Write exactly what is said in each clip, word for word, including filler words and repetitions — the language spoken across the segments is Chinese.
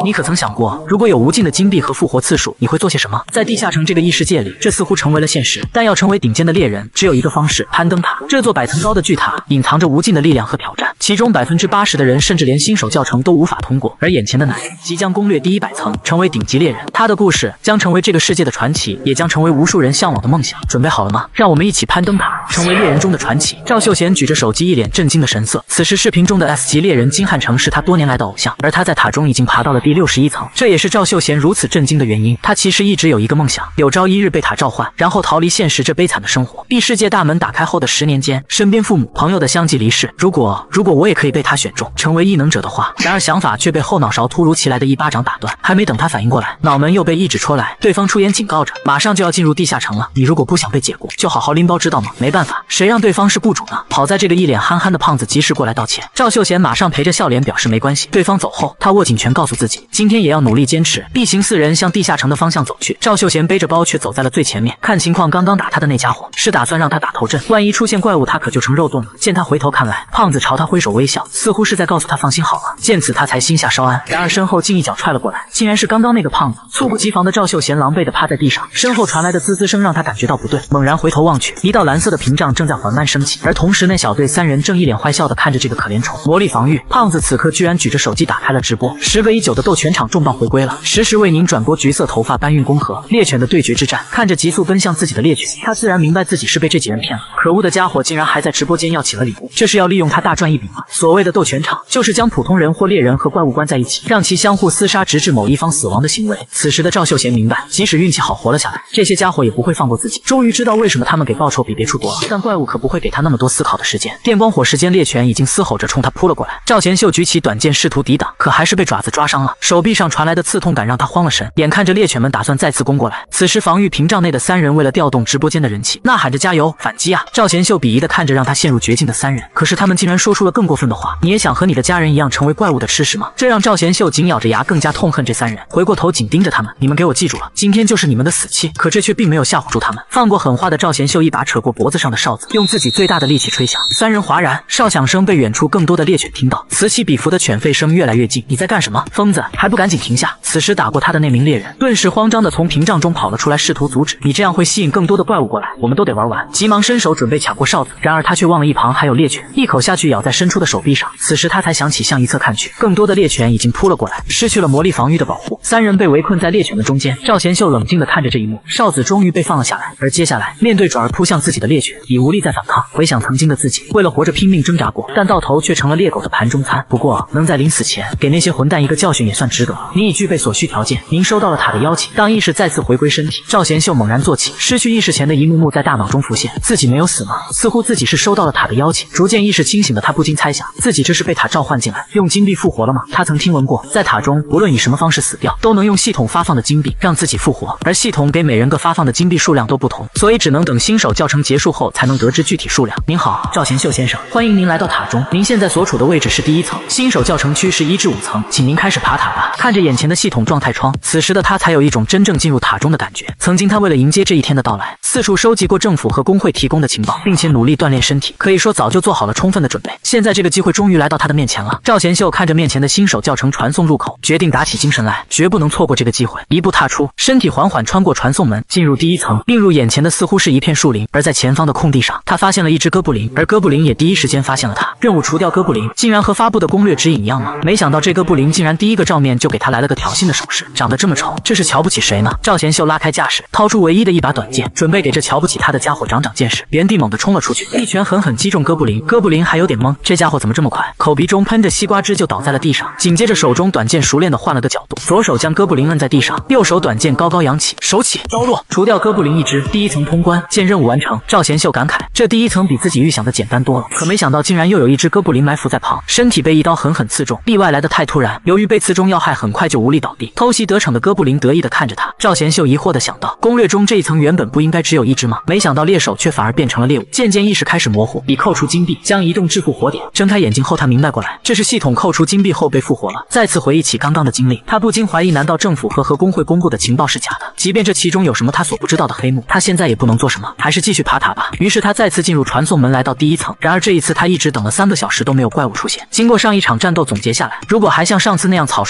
你可曾想过，如果有无尽的金币和复活次数，你会做些什么？在地下城这个异世界里，这似乎成为了现实。但要成为顶尖的猎人，只有一个方式：攀登塔。这座百层高的巨塔隐藏着无尽的力量和挑战，其中百分之八十的人甚至连新手教程都无法通过。而眼前的男人即将攻略第一百层，成为顶级猎人。他的故事将成为这个世界的传奇，也将成为无数人向往的梦想。准备好了吗？让我们一起攀登塔，成为猎人中的传奇。赵秀贤举着手机，一脸震惊的神色。此时视频中的 S 级猎人金汉成是他多年来的偶像，而他在塔中已经爬到了第六十一层，这也是赵秀贤如此震惊的原因。他其实一直有一个梦想，有朝一日被塔召唤，然后逃离现实这悲惨的生活。异世界大门打开后的十年间，身边父母、朋友的相继离世。如果如果我也可以被他选中，成为异能者的话，然而想法却被后脑勺突如其来的一巴掌打断。还没等他反应过来，脑门又被一指戳来，对方出言警告着，马上就要进入地下城了，你如果不想被解雇，就好好拎包，知道吗？没办法，谁让对方是雇主呢？好在这个一脸憨憨的胖子及时过来道歉，赵秀贤马上陪着笑脸表示没关系。对方走后，他握紧拳告诉自己，今天也要努力坚持。一行四人向地下城的方向走去，赵秀贤背着包却走在了最前面。看情况，刚刚打他的那家伙是打算让他打头阵，万一出现怪物，他可就成肉盾了。见他回头看来，胖子朝他挥手微笑，似乎是在告诉他放心好了。见此，他才心下稍安。然而身后竟一脚踹了过来，竟然是刚刚那个胖子。猝不及防的赵秀贤狼狈地趴在地上，身后传来的滋滋声让他感觉到不对，猛然回头望去，一道蓝色的屏障正在缓慢升起，而同时那小队三人正一脸坏笑地看着这个可怜虫。魔力防御，胖子此刻居然举着手机打开了直播。时隔已久的斗拳场重磅回归了，实时为您转播橘色头发搬运工和猎犬的对决之战。看着急速奔向自己的猎犬，他自然明白自己是被这几人骗了。可恶的家伙竟然还在直播间要起了礼物，这是要利用他大赚一笔吗？所谓的斗拳场，就是将普通人或猎人和怪物关在一起，让其相互厮杀，直至某一方死亡的行为。此时的赵秀贤明白，即使运气好活了下来，这些家伙也不会放过自己。终于知道为什么他们给报酬比别处多了，但怪物可不会给他那么多思考的时间。电光火石间，猎犬已经嘶吼着冲他扑了过来。赵贤秀举起短剑试图抵挡，可还是被爪子抓伤了。手臂上传来的刺痛感让他慌了神，眼看着猎犬们打算再次攻过来。此时防御屏障内的三人为了调动直播间的人气，呐喊着加油反击啊！赵贤秀鄙夷地看着让他陷入绝境的三人，可是他们竟然说出了更过分的话，你也想和你的家人一样成为怪物的吃食吗？这让赵贤秀紧咬着牙更加痛恨这三人，回过头紧盯着他们，你们给我记住了，今天就是你们的死期。可这却并没有吓唬住他们，放过狠话的赵贤秀一把扯过脖子上的哨子，用自己最大的力气吹响。三人哗然，哨响声被远处更多的猎犬听到，此起彼伏的犬吠声越来越近。你在干什么，疯子？还不赶紧停下！此时打过他的那名猎人顿时慌张地从屏障中跑了出来，试图阻止。你这样会吸引更多的怪物过来，我们都得玩完。急忙伸手准备抢过哨子，然而他却忘了一旁还有猎犬，一口下去咬在伸出的手臂上。此时他才想起向一侧看去，更多的猎犬已经扑了过来，失去了魔力防御的保护，三人被围困在猎犬的中间。赵贤秀冷静地看着这一幕，哨子终于被放了下来，而接下来面对转而扑向自己的猎犬，已无力再反抗。回想曾经的自己，为了活着拼命挣扎过，但到头却成了猎狗的盘中餐。不过能在临死前给那些混蛋一个教训也算值得。你已具备所需条件，您收到了塔的邀请。当意识再次回归身体，赵贤秀猛然坐起，失去意识前的一幕幕在大脑中浮现。自己没有死吗？似乎自己是收到了塔的邀请。逐渐意识清醒的他不禁猜想，自己这是被塔召唤进来，用金币复活了吗？他曾听闻过，在塔中不论以什么方式死掉，都能用系统发放的金币让自己复活，而系统给每人个发放的金币数量都不同，所以只能等新手教程结束后才能得知具体数量。您好，赵贤秀先生，欢迎您来到塔中。您现在所处的位置是第一层，新手教程区是一至五层，请您开始爬塔吧。看着眼前的系统状态窗，此时的他才有一种真正进入塔中的感觉。曾经他为了迎接这一天的到来，四处收集过政府和工会提供的情报，并且努力锻炼身体，可以说早就做好了充分的准备。现在这个机会终于来到他的面前了。赵贤秀看着面前的新手教程传送入口，决定打起精神来，绝不能错过这个机会。一步踏出，身体缓缓穿过传送门，进入第一层。映入眼前的似乎是一片树林，而在前方的空地上，他发现了一只哥布林，而哥布林也第一时间发现了他。任务除掉哥布林，竟然和发布的攻略指引一样吗？没想到这哥布林竟然第一个照面就给他来了个挑衅的手势，长得这么丑，这是瞧不起谁呢？赵贤秀拉开架势，掏出唯一的一把短剑，准备给这瞧不起他的家伙长长见识，原地猛地冲了出去，一拳狠狠击中哥布林。哥布林还有点懵，这家伙怎么这么快？口鼻中喷着西瓜汁就倒在了地上，紧接着手中短剑熟练地换了个角度，左手将哥布林摁在地上，右手短剑高高扬起，手起刀落，除掉哥布林一只，第一层通关，见任务完成。赵贤秀感慨，这第一层比自己预想的简单多了，可没想到竟然又有一只哥布林埋伏在旁，身体被一刀狠狠刺中，意外来得太突然，由于被刺中要害，很快就无力倒地。偷袭得逞的哥布林得意地看着他，赵贤秀疑惑地想到，攻略中这一层原本不应该只有一只吗？没想到猎手却反而变成了猎物。渐渐意识开始模糊，已扣除金币，将移动至复活点。睁开眼睛后，他明白过来，这是系统扣除金币后被复活了。再次回忆起刚刚的经历，他不禁怀疑，难道政府和和工会公布的情报是假的？即便这其中有什么他所不知道的黑幕，他现在也不能做什么，还是继续爬塔吧。于是他再次进入传送门，来到第一层。然而这一次他一直等了三个小时都没有怪物出现。经过上一场战斗总结下来，如果还像上次那样草率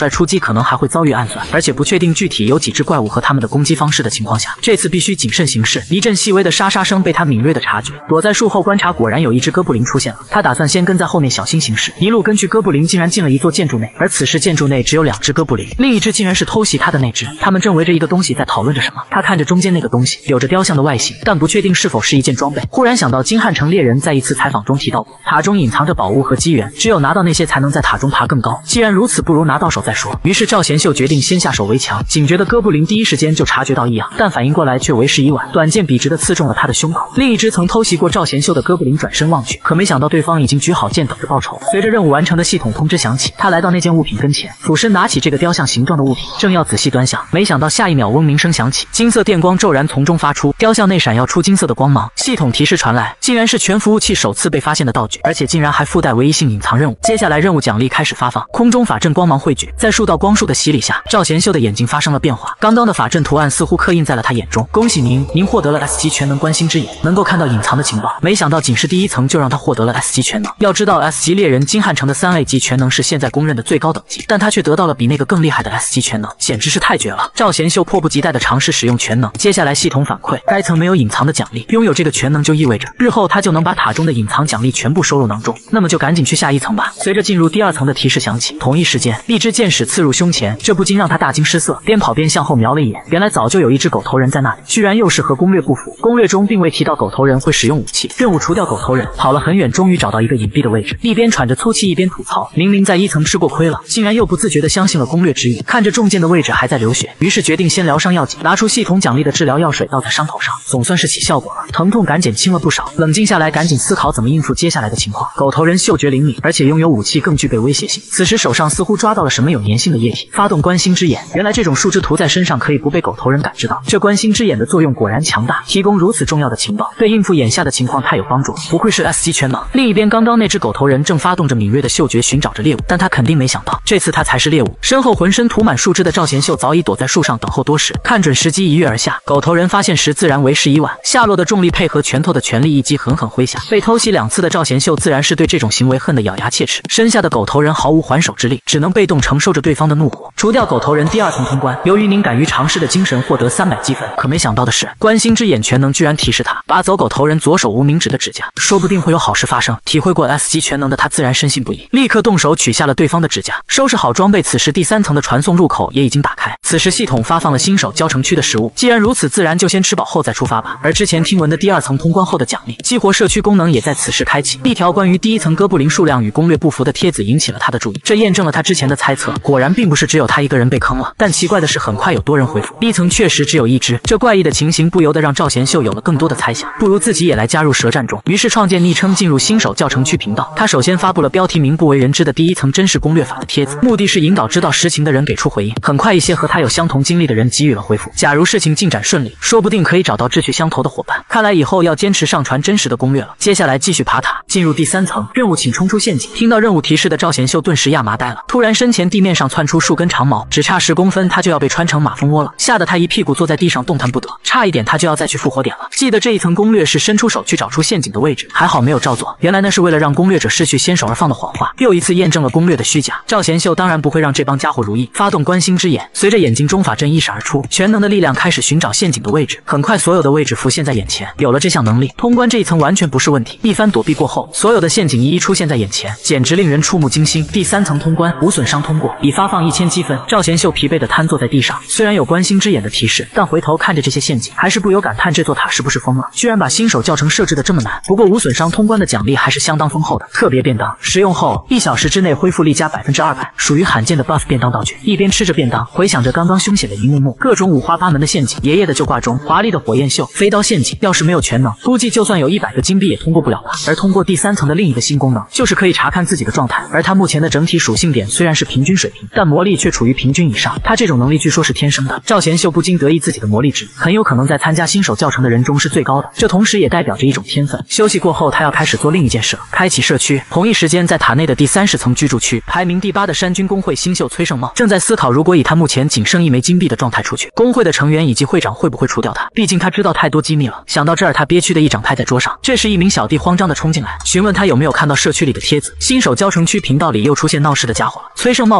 帅出击可能还会遭遇暗算，而且不确定具体有几只怪物和他们的攻击方式的情况下，这次必须谨慎行事。一阵细微的沙沙声被他敏锐的察觉，躲在树后观察，果然有一只哥布林出现了。他打算先跟在后面小心行事，一路根据哥布林竟然进了一座建筑内，而此时建筑内只有两只哥布林，另一只竟然是偷袭他的那只。他们正围着一个东西在讨论着什么。他看着中间那个东西，有着雕像的外形，但不确定是否是一件装备。忽然想到金汉城猎人在一次采访中提到过，塔中隐藏着宝物和机缘，只有拿到那些才能在塔中爬更高。既然如此，不如拿到手再说。于是赵贤秀决定先下手为强。警觉的哥布林第一时间就察觉到异样，但反应过来却为时已晚，短剑笔直地刺中了他的胸口。另一只曾偷袭过赵贤秀的哥布林转身望去，可没想到对方已经举好剑等着报仇。随着任务完成的系统通知响起，他来到那件物品跟前，俯身拿起这个雕像形状的物品，正要仔细端详，没想到下一秒嗡鸣声响起，金色电光骤然从中发出，雕像内闪耀出金色的光芒。系统提示传来，竟然是全服务器首次被发现的道具，而且竟然还附带唯一性隐藏任务。接下来任务奖励开始发放，空中法阵光芒汇聚，在数道光束的洗礼下，赵贤秀的眼睛发生了变化，刚刚的法阵图案似乎刻印在了他眼中。恭喜您，您获得了 S 级全能观星之眼，能够看到隐藏的情报。没想到仅是第一层就让他获得了 S 级全能。要知道 S 级猎人金汉城的三 A 级全能是现在公认的最高等级，但他却得到了比那个更厉害的 S 级全能，简直是太绝了。赵贤秀迫不及待地尝试使用全能。接下来系统反馈，该层没有隐藏的奖励，拥有这个全能就意味着日后他就能把塔中的隐藏奖励全部收入囊中。那么就赶紧去下一层吧。随着进入第二层的提示响起，同一时间一支箭矢刺入胸前，这不禁让他大惊失色，边跑边向后瞄了一眼，原来早就有一只狗头人在那里，居然又是和攻略不符。攻略中并未提到狗头人会使用武器。任务除掉狗头人，跑了很远，终于找到一个隐蔽的位置，一边喘着粗气一边吐槽，明明在一层吃过亏了，竟然又不自觉地相信了攻略指引。看着中箭的位置还在流血，于是决定先疗伤要紧，拿出系统奖励的治疗药水倒在伤口上，总算是起效果了，疼痛感减轻了不少。冷静下来，赶紧思考怎么应付接下来的情况。狗头人嗅觉灵敏，而且拥有武器更具备威胁性，此时手上似乎抓到了什么有粘性的液体，发动观星之眼。原来这种树枝涂在身上可以不被狗头人感知到，这观星之眼的作用果然强大，提供如此重要的情报，对应付眼下的情况太有帮助，不愧是 S 级全能。另一边，刚刚那只狗头人正发动着敏锐的嗅觉寻找着猎物，但他肯定没想到这次他才是猎物。身后浑身涂满树枝的赵贤秀早已躲在树上等候多时，看准时机一跃而下。狗头人发现时自然为时已晚，下落的重力配合拳头的全力一击狠狠挥下，被偷袭两次的赵贤秀自然是对这种行为恨得咬牙切齿，身下的狗头人毫无还手之力，只能被动承受着对方的怒火。除掉狗头人，第二层通关，由于您敢于尝试的精神获得三百积分。可没想到的是，观星之眼全能居然提示他拔走狗头人左手无名指的指甲，说不定会有好事发生。体会过 S 级全能的他自然深信不疑，立刻动手取下了对方的指甲，收拾好装备。此时第三层的传送入口也已经打开，此时系统发放了新手交城区的食物，既然如此，自然就先吃饱后再出发吧。而之前听闻的第二层通关后的奖励激活社区功能也在此时开启，一条关于第一层哥布林数量与攻略不符的帖子引起了他的注意，这验证了他之前的猜测，果然并不是只有他一个人被坑了。但奇怪的是，很快有多人回复，一层确实只有一只，这怪异的情形不由得让赵贤秀有了更多的猜想，不如自己也来加入舌战中。于是创建昵称进入新手教程区频道，他首先发布了标题名不为人知的第一层真实攻略法的帖子，目的是引导知道实情的人给出回应。很快一些和他有相同经历的人给予了回复，假如事情进展顺利，说不定可以找到志趣相投的伙伴。看来以后要坚持上传真实的攻略了。接下来继续爬塔，进入第三层，任务请冲出陷阱。听到任务提示的赵贤秀顿时亚麻呆了，突然身前地面上窜出数根长毛，只差十公分他就要被穿成马蜂窝了，吓得他一屁股坐在地上动弹不得，差一点他就要再去复活点了。记得这一层攻略是伸出手去找出陷阱的位置，还好没有照做，原来那是为了让攻略者失去先手而放的谎话，又一次验证了攻略的虚假。赵贤秀当然不会让这帮家伙如意，发动观星之眼，随着眼睛中法阵一闪而出，全能的力量开始寻找陷阱的位置，很快所有的位置浮现在眼前。有了这项能力，通关这一层完全不是问题。一番躲避过后，所有的陷阱一一出现在眼前，简直令人触目惊心。第三层通关，无损伤通过，已发放一千积分。赵贤秀疲惫地瘫坐在地上，虽然有观星之眼的提示，但回头看着这些陷阱，还是不由感叹这座塔是不是疯了，居然把新手教程设置的这么难。不过无损伤通关的奖励还是相当丰厚的，特别便当，食用后一小时之内恢复力加百分之二百，属于罕见的 buff 便当道具。一边吃着便当，回想着刚刚凶险的一幕幕，各种五花八门的陷阱，爷爷的就挂钟，华丽的火焰秀，飞刀陷阱，要是没有全能，估计就算有一百个金币也通过不了吧。而通过第三层的另一个新功能，就是可以查看自己的状态，而他目前的整体属性点虽然是平均水平，但魔力却处于平均以上，他这种能力据说是天生的。赵贤秀不禁得意自己的魔力值很有可能在参加新手教程的人中是最高的，这同时也代表着一种天分。休息过后，他要开始做另一件事了，开启社区。同一时间，在塔内的第三十层居住区，排名第八的山军工会新秀崔胜茂正在思考，如果以他目前仅剩一枚金币的状态出去，工会的成员以及会长会不会除掉他，毕竟他知道太多机密了。想到这儿，他憋屈的一掌拍在桌上。这时一名小弟慌张地冲进来，询问他有没有看到社区里的帖子。新手教程区频道里又出现闹事的家伙了。崔胜茂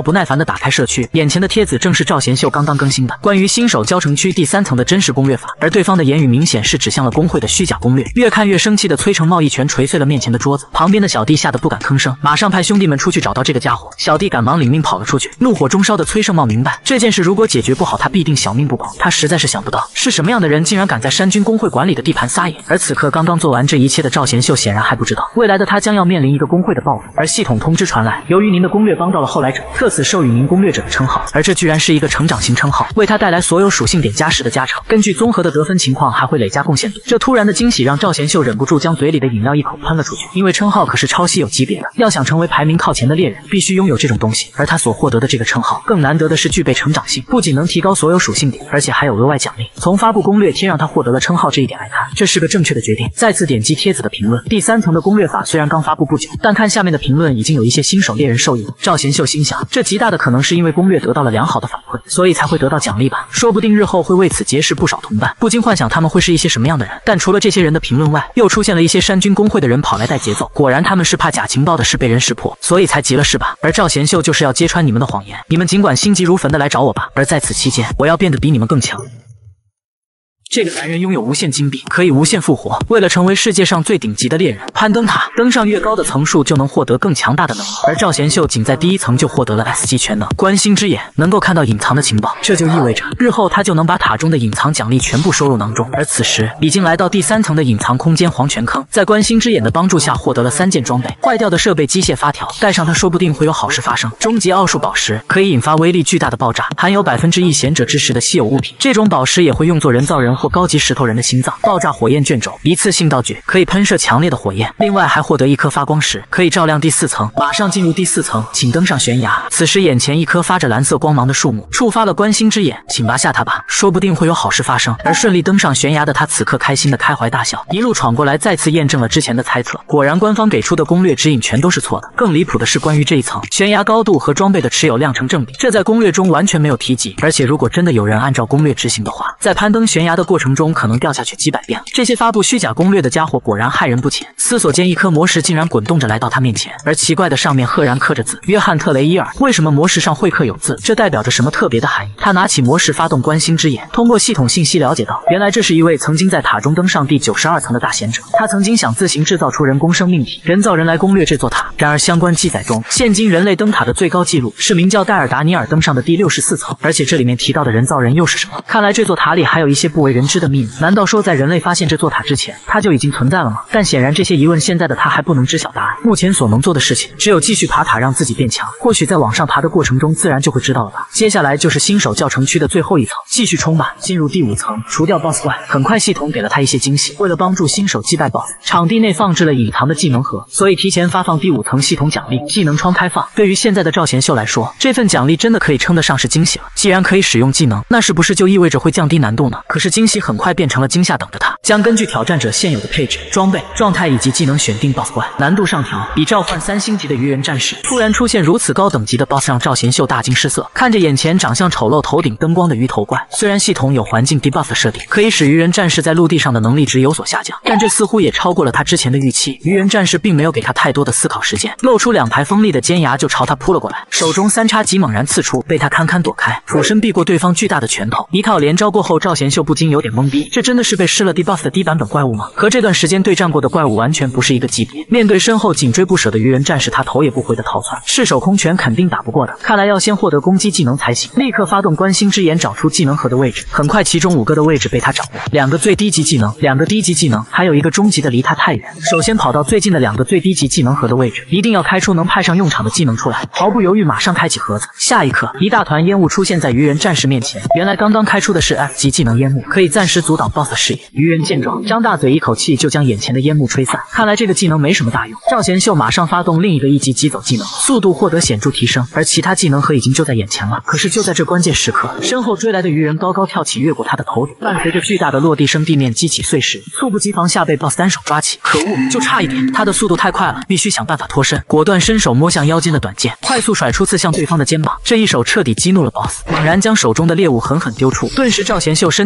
不耐烦地打开社区，眼前的帖子正是赵贤秀刚刚更新的关于新手教程区第三层的真实攻略法，而对方的言语明显是指向了工会的虚假攻略。越看越生气的崔成茂一拳捶碎了面前的桌子，旁边的小弟吓得不敢吭声，马上派兄弟们出去找到这个家伙。小弟赶忙领命跑了出去。怒火中烧的崔胜茂明白这件事如果解决不好，他必定小命不保。他实在是想不到是什么样的人竟然敢在山军工会管理的地盘撒野。而此刻刚刚做完这一切的赵贤秀显然还不知道，未来的他将要面临一个工会的报复。而系统通知传来，由于您的攻略帮到了后来者，特此授予您攻略者的称号。而这居然是一个成长型称号，为他带来所有属性点加十的加成，根据综合的得分情况还会累加贡献度。这突然的惊喜让赵贤秀忍不住将嘴里的饮料一口喷了出去，因为称号可是超稀有级别的，要想成为排名靠前的猎人，必须拥有这种东西。而他所获得的这个称号更难得的是具备成长性，不仅能提高所有属性点，而且还有额外奖励。从发布攻略贴让他获得了称号这一点来看，这是个正确的决定。再次点击帖子的评论，第三层的攻略法虽然刚发布不久，但看下面的评论已经有一些新手猎人受益了。赵贤秀心想，这极大的可能是因为攻略得到了良好的反馈，所以才会得到奖励吧，说不定日后会为此结识不少同伴。不禁幻想他们会是一些什么样的人。但除了这些人的评论外，又出现了一些山军工会的人跑来带节奏，果然他们是怕假情报的事被人识破，所以才急了是吧？而赵贤秀就是要揭穿你们的谎言，你们尽管心急如焚的来找我吧，而在此期间，我要变得比你们更强。这个男人拥有无限金币，可以无限复活。为了成为世界上最顶级的猎人，攀登塔，登上越高的层数就能获得更强大的能力。而赵贤秀仅在第一层就获得了 S 级全能观星之眼，能够看到隐藏的情报，这就意味着日后他就能把塔中的隐藏奖励全部收入囊中。而此时已经来到第三层的隐藏空间黄泉坑，在观星之眼的帮助下获得了三件装备，坏掉的设备机械发条，带上它说不定会有好事发生。终极奥数宝石可以引发威力巨大的爆炸，含有百分之一贤者之石的稀有物品，这种宝石也会用作人造人或高级石头人的心脏。爆炸火焰卷轴，一次性道具，可以喷射强烈的火焰。另外还获得一颗发光石，可以照亮第四层。马上进入第四层，请登上悬崖。此时眼前一棵发着蓝色光芒的树木触发了观星之眼，请拔下它吧，说不定会有好事发生。而顺利登上悬崖的他此刻开心的开怀大笑，一路闯过来再次验证了之前的猜测，果然官方给出的攻略指引全都是错的。更离谱的是关于这一层悬崖高度和装备的持有量成正比，这在攻略中完全没有提及。而且如果真的有人按照攻略执行的话，在攀登悬崖的过程中可能掉下去几百遍。这些发布虚假攻略的家伙果然害人不浅。思索间，一颗魔石竟然滚动着来到他面前，而奇怪的上面赫然刻着字：约翰特雷伊尔。为什么魔石上会刻有字？这代表着什么特别的含义？他拿起魔石发动观星之眼，通过系统信息了解到，原来这是一位曾经在塔中登上第九十二层的大贤者。他曾经想自行制造出人工生命体，人造人来攻略这座塔。然而相关记载中，现今人类登塔的最高纪录是名叫戴尔达尼尔登上的第六十四层。而且这里面提到的人造人又是什么？看来这座塔里还有一些不为人知的秘密。难道说在人类发现这座塔之前，它就已经存在了吗？但显然这些疑问现在的他还不能知晓答案。目前所能做的事情，只有继续爬塔让自己变强。或许在往上爬的过程中，自然就会知道了吧。接下来就是新手教程区的最后一层，继续冲吧！进入第五层，除掉 BOSS 怪。很快系统给了他一些惊喜，为了帮助新手击败 BOSS， 场地内放置了隐藏的技能盒，所以提前发放第五层系统奖励技能窗开放。对于现在的赵贤秀来说，这份奖励真的可以称得上是惊喜了。既然可以使用技能，那是不是就意味着会降低难度呢？可是惊喜很快变成了惊吓等着他，将根据挑战者现有的配置、装备、状态以及技能选定 BOSS 怪，难度上调。比召唤三星级的鱼人战士突然出现如此高等级的 BOSS， 让赵贤秀大惊失色。看着眼前长相丑陋、头顶灯光的鱼头怪，虽然系统有环境 debuff 的设定，可以使鱼人战士在陆地上的能力值有所下降，但这似乎也超过了他之前的预期。鱼人战士并没有给他太多的思考时间，露出两排锋利的尖牙就朝他扑了过来，手中三叉戟猛然刺出，被他堪堪躲开，俯身避过对方巨大的拳头。一套连招过后，赵贤秀不禁有点懵逼，这真的是被施了 debuff 的低版本怪物吗？和这段时间对战过的怪物完全不是一个级别。面对身后紧追不舍的鱼人战士，他头也不回的逃窜，赤手空拳肯定打不过的。看来要先获得攻击技能才行。立刻发动观星之眼，找出技能盒的位置。很快，其中五个的位置被他掌握，两个最低级技能，两个低级技能，还有一个中级的离他太远。首先跑到最近的两个最低级技能盒的位置，一定要开出能派上用场的技能出来。毫不犹豫，马上开启盒子。下一刻，一大团烟雾出现在鱼人战士面前。原来刚刚开出的是 F 级技能烟幕，可以暂时阻挡 BOSS 的视野。鱼人见状，张大嘴一口气就将眼前的烟幕吹散。看来这个技能没什么大用。赵贤秀马上发动另一个一级疾走技能，速度获得显著提升，而其他技能盒已经就在眼前了。可是就在这关键时刻，身后追来的鱼人高高跳起，越过他的头顶，伴随着巨大的落地声，地面激起碎石，猝不及防下被 BOSS 单手抓起。可恶，就差一点，他的速度太快了，必须想办法脱身。果断伸手摸向腰间的短剑，快速甩出刺向对方的肩膀。这一手彻底激怒了 BOSS， 猛然将手中的猎物狠狠丢出，顿时赵贤秀身体像风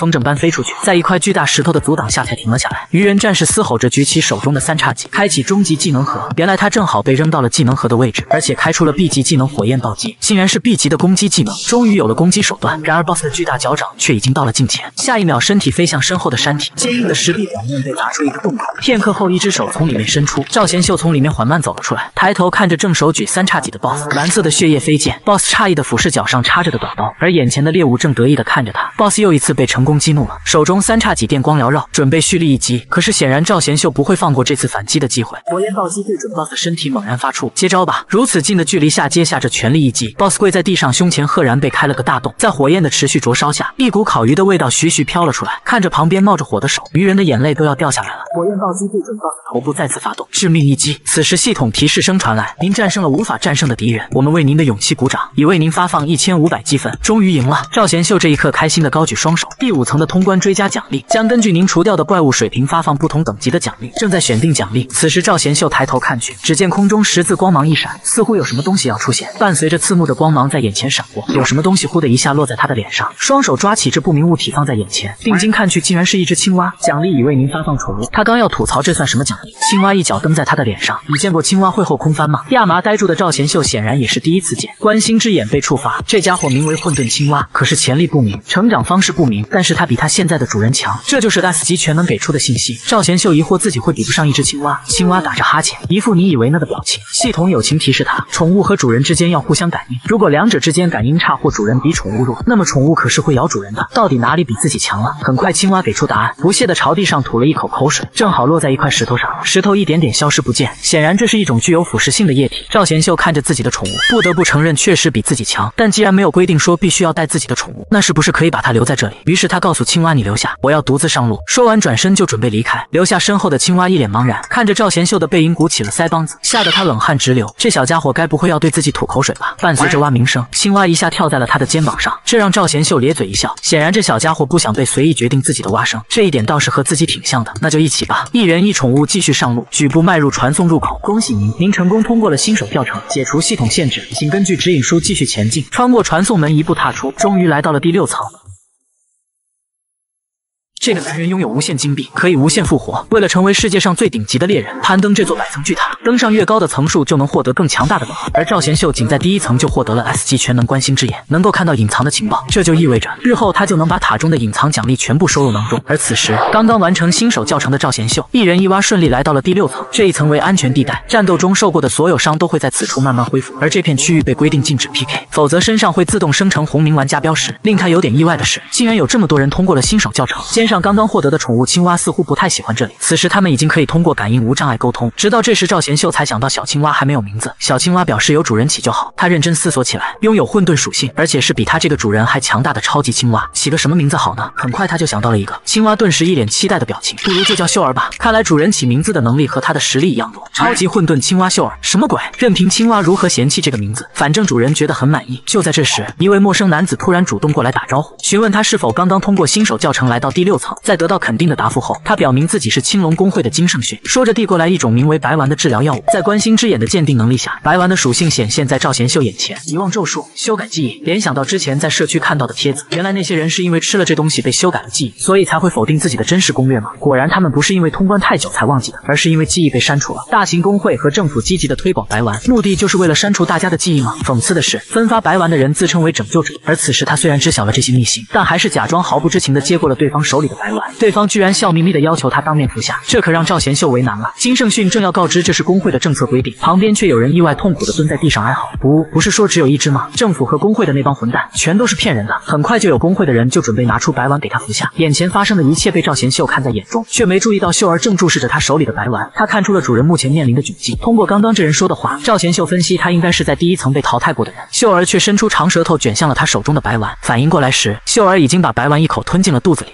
风筝般飞出去，在一块巨大石头的阻挡下才停了下来。愚人战士嘶吼着举起手中的三叉戟，开启终极技能盒。原来他正好被扔到了技能盒的位置，而且开出了 B 级技能火焰暴击，竟然是 B 级的攻击技能，终于有了攻击手段。然而 BOSS 的巨大脚掌却已经到了近前，下一秒身体飞向身后的山体，坚硬的石壁表面被砸出一个洞口。片刻后，一只手从里面伸出，赵贤秀从里面缓慢走了出来，抬头看着正手举三叉戟的 BOSS， 蓝色的血液飞溅。BOSS 诧异的俯视脚上插着的短刀，而眼前的猎物正得意的看着他。BOSS 又一次被成功激怒了，手中三叉戟电光缭绕，准备蓄力一击。可是显然赵贤秀不会放过这次反击的机会，火焰暴击对准 BOSS 的身体猛然发出，接招吧！如此近的距离下接下这全力一击 ，BOSS 跪在地上，胸前赫然被开了个大洞，在火焰的持续灼烧下，一股烤鱼的味道徐徐飘了出来。看着旁边冒着火的手，愚人的眼泪都要掉下来了。火焰暴击对准 BOSS 头部再次发动，致命一击。此时系统提示声传来：您战胜了无法战胜的敌人，我们为您的勇气鼓掌，已为您发放一千五百积分，终于赢了。赵贤秀这一刻开心的高举双手。第五层的通关追加奖励将根据您除掉的怪物水平发放不同等级的奖励，正在选定奖励。此时赵贤秀抬头看去，只见空中十字光芒一闪，似乎有什么东西要出现，伴随着刺目的光芒在眼前闪过，有什么东西忽的一下落在他的脸上，双手抓起这不明物体放在眼前，定睛看去竟然是一只青蛙。奖励已为您发放宠物。他刚要吐槽这算什么奖励，青蛙一脚蹬在他的脸上。你见过青蛙会后空翻吗？亚麻呆住的赵贤秀显然也是第一次见。观星之眼被触发，这家伙名为混沌青蛙，可是潜力不明，成长方式不明，但是他比他现在的主人强，这就是 S 级全能给出的信息。赵贤秀疑惑自己会比不上一只青蛙。青蛙打着哈欠，一副你以为呢的表情。系统友情提示他，宠物和主人之间要互相感应，如果两者之间感应差或主人比宠物弱，那么宠物可是会咬主人的。到底哪里比自己强了？很快青蛙给出答案，不屑地朝地上吐了一口口水，正好落在一块石头上，石头一点点消失不见，显然这是一种具有腐蚀性的液体。赵贤秀看着自己的宠物，不得不承认确实比自己强，但既然没有规定说必须要带自己的宠物，那是不是可以把它留在这里？于是他告诉青蛙，你留下，我要独自上路。说完转身就准备离开，留下身后的青蛙一脸茫然，看着赵贤秀的背影鼓起了腮帮子，吓得他冷汗直流。这小家伙该不会要对自己吐口水吧？伴随着蛙鸣声，青蛙一下跳在了他的肩膀上，这让赵贤秀咧嘴一笑，显然这小家伙不想被随意决定自己的蛙声，这一点倒是和自己挺像的。那就一起吧，一人一宠物继续上路，举步迈入传送入口。恭喜您，您成功通过了新手教程，解除系统限制，请根据指引书继续前进。穿过传送门一步踏出，终于来到了第六层。这个男人拥有无限金币，可以无限复活。为了成为世界上最顶级的猎人，攀登这座百层巨塔，登上越高的层数就能获得更强大的能力。而赵贤秀仅在第一层就获得了 S 级全能观星之眼，能够看到隐藏的情报，这就意味着日后他就能把塔中的隐藏奖励全部收入囊中。而此时，刚刚完成新手教程的赵贤秀，一人一蛙顺利来到了第六层。这一层为安全地带，战斗中受过的所有伤都会在此处慢慢恢复。而这片区域被规定禁止 P K， 否则身上会自动生成红名玩家标识。令他有点意外的是，竟然有这么多人通过了新手教程。肩上刚刚获得的宠物青蛙似乎不太喜欢这里，此时他们已经可以通过感应无障碍沟通。直到这时，赵贤秀才想到小青蛙还没有名字。小青蛙表示由主人起就好。他认真思索起来，拥有混沌属性，而且是比他这个主人还强大的超级青蛙，起个什么名字好呢？很快他就想到了一个。青蛙顿时一脸期待的表情，不如就叫秀儿吧。看来主人起名字的能力和他的实力一样多。超级混沌青蛙秀儿，什么鬼？任凭青蛙如何嫌弃这个名字，反正主人觉得很满意。就在这时，一位陌生男子突然主动过来打招呼，询问他是否刚刚通过新手教程来到第六层。在得到肯定的答复后，他表明自己是青龙公会的金圣训，说着递过来一种名为白丸的治疗药物。在观星之眼的鉴定能力下，白丸的属性显现在赵贤秀眼前。遗忘咒术，修改记忆。联想到之前在社区看到的帖子，原来那些人是因为吃了这东西被修改了记忆，所以才会否定自己的真实攻略吗？果然他们不是因为通关太久才忘记的，而是因为记忆被删除了。大型工会和政府积极的推广白丸，目的就是为了删除大家的记忆吗？讽刺的是，分发白丸的人自称为拯救者，而此时他虽然知晓了这些秘辛，但还是假装毫不知情的接过了对方手里的白丸。对方居然笑眯眯的要求他当面服下，这可让赵贤秀为难了。金圣训正要告知这是工会的政策规定，旁边却有人意外痛苦的蹲在地上哀嚎。不，不是说只有一只吗？政府和工会的那帮混蛋全都是骗人的。很快就有工会的人就准备拿出白丸给他服下。眼前发生的一切被赵贤秀看在眼中，却没注意到秀儿正注视着他手里的白丸。他看出了主人目前面临的窘境。通过刚刚这人说的话，赵贤秀分析他应该是在第一层被淘汰过的人。秀儿却伸出长舌头卷向了他手中的白丸。反应过来时，秀儿已经把白丸一口吞进了肚子里。而此时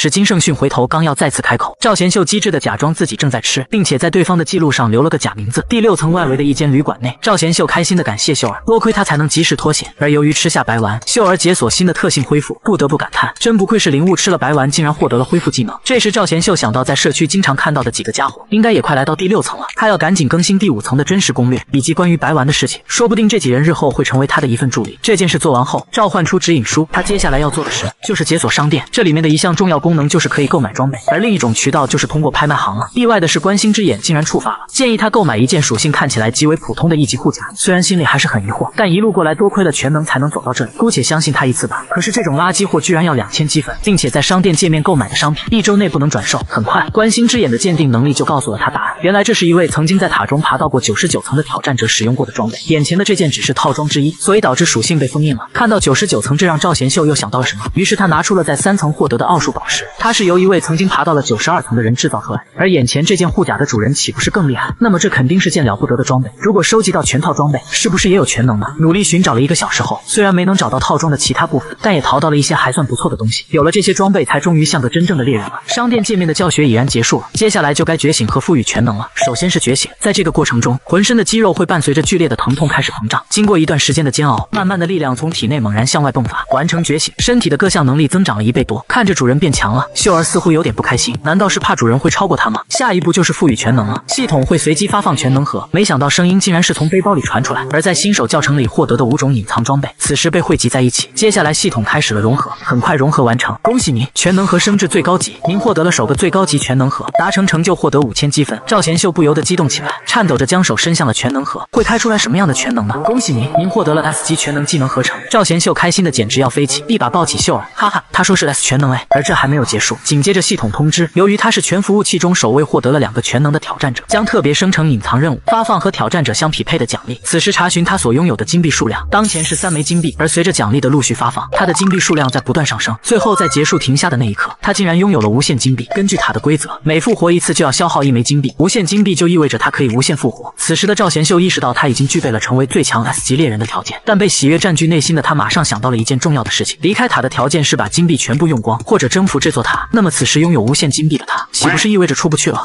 是金圣训回头刚要再次开口，赵贤秀机智的假装自己正在吃，并且在对方的记录上留了个假名字。第六层外围的一间旅馆内，赵贤秀开心的感谢秀儿，多亏他才能及时脱险。而由于吃下白丸，秀儿解锁新的特性恢复，不得不感叹，真不愧是灵物，吃了白丸竟然获得了恢复技能。这时赵贤秀想到在社区经常看到的几个家伙，应该也快来到第六层了，他要赶紧更新第五层的真实攻略以及关于白丸的事情，说不定这几人日后会成为他的一份助力。这件事做完后，召唤出指引书，他接下来要做的事就是解锁商店，这里面的一项重要功能就是可以购买装备，而另一种渠道就是通过拍卖行了。意外的是，观星之眼竟然触发了，建议他购买一件属性看起来极为普通的一级护甲。虽然心里还是很疑惑，但一路过来多亏了全能才能走到这里，姑且相信他一次吧。可是这种垃圾货居然要两千积分，并且在商店界面购买的商品一周内不能转售。很快，观星之眼的鉴定能力就告诉了他答案，原来这是一位曾经在塔中爬到过九十九层的挑战者使用过的装备，眼前的这件只是套装之一，所以导致属性被封印了。看到九十九层，这让赵贤秀又想到了什么，于是他拿出了在三层获得的奥数宝石，它是由一位曾经爬到了九十二层的人制造出来，而眼前这件护甲的主人岂不是更厉害？那么这肯定是件了不得的装备，如果收集到全套装备，是不是也有全能呢？努力寻找了一个小时后，虽然没能找到套装的其他部分，但也淘到了一些还算不错的东西。有了这些装备，才终于像个真正的猎人了。商店界面的教学已然结束了，接下来就该觉醒和赋予全能了。首先是觉醒，在这个过程中，浑身的肌肉会伴随着剧烈的疼痛开始膨胀，经过一段时间的煎熬，慢慢的力量从体内猛然向外迸发，完成觉醒，身体的各项能力增长了一倍多。看着主人变强了，秀儿似乎有点不开心，难道是怕主人会超过他吗？下一步就是赋予全能了，系统会随机发放全能盒，没想到声音竟然是从背包里传出来，而在新手教程里获得的五种隐藏装备，此时被汇集在一起。接下来系统开始了融合，很快融合完成，恭喜您，全能盒升至最高级，您获得了首个最高级全能盒，达成成就获得五千积分。赵贤秀不由得激动起来，颤抖着将手伸向了全能盒，会开出来什么样的全能呢？恭喜您，您获得了 S 级全能技能合成。赵贤秀开心的简直要飞起，一把抱起秀儿，哈哈，他说是 S 全能哎。而这还没有结束，紧接着系统通知，由于他是全服务器中首位获得了两个全能的挑战者，将特别生成隐藏任务，发放和挑战者相匹配的奖励。此时查询他所拥有的金币数量，当前是三枚金币，而随着奖励的陆续发放，他的金币数量在不断上升。最后在结束停下的那一刻，他竟然拥有了无限金币。根据塔的规则，每复活一次就要消耗一枚金币，无限金币就意味着他可以无限复活。此时的赵贤秀意识到他已经具备了成为最强 S 级猎人的条件，但被喜悦占据内心的他马上想到了一件重要的事情，离开塔的条件是把金币全部用光，或者征服这座塔。那么此时拥有无限金币的他，岂不是意味着出不去了？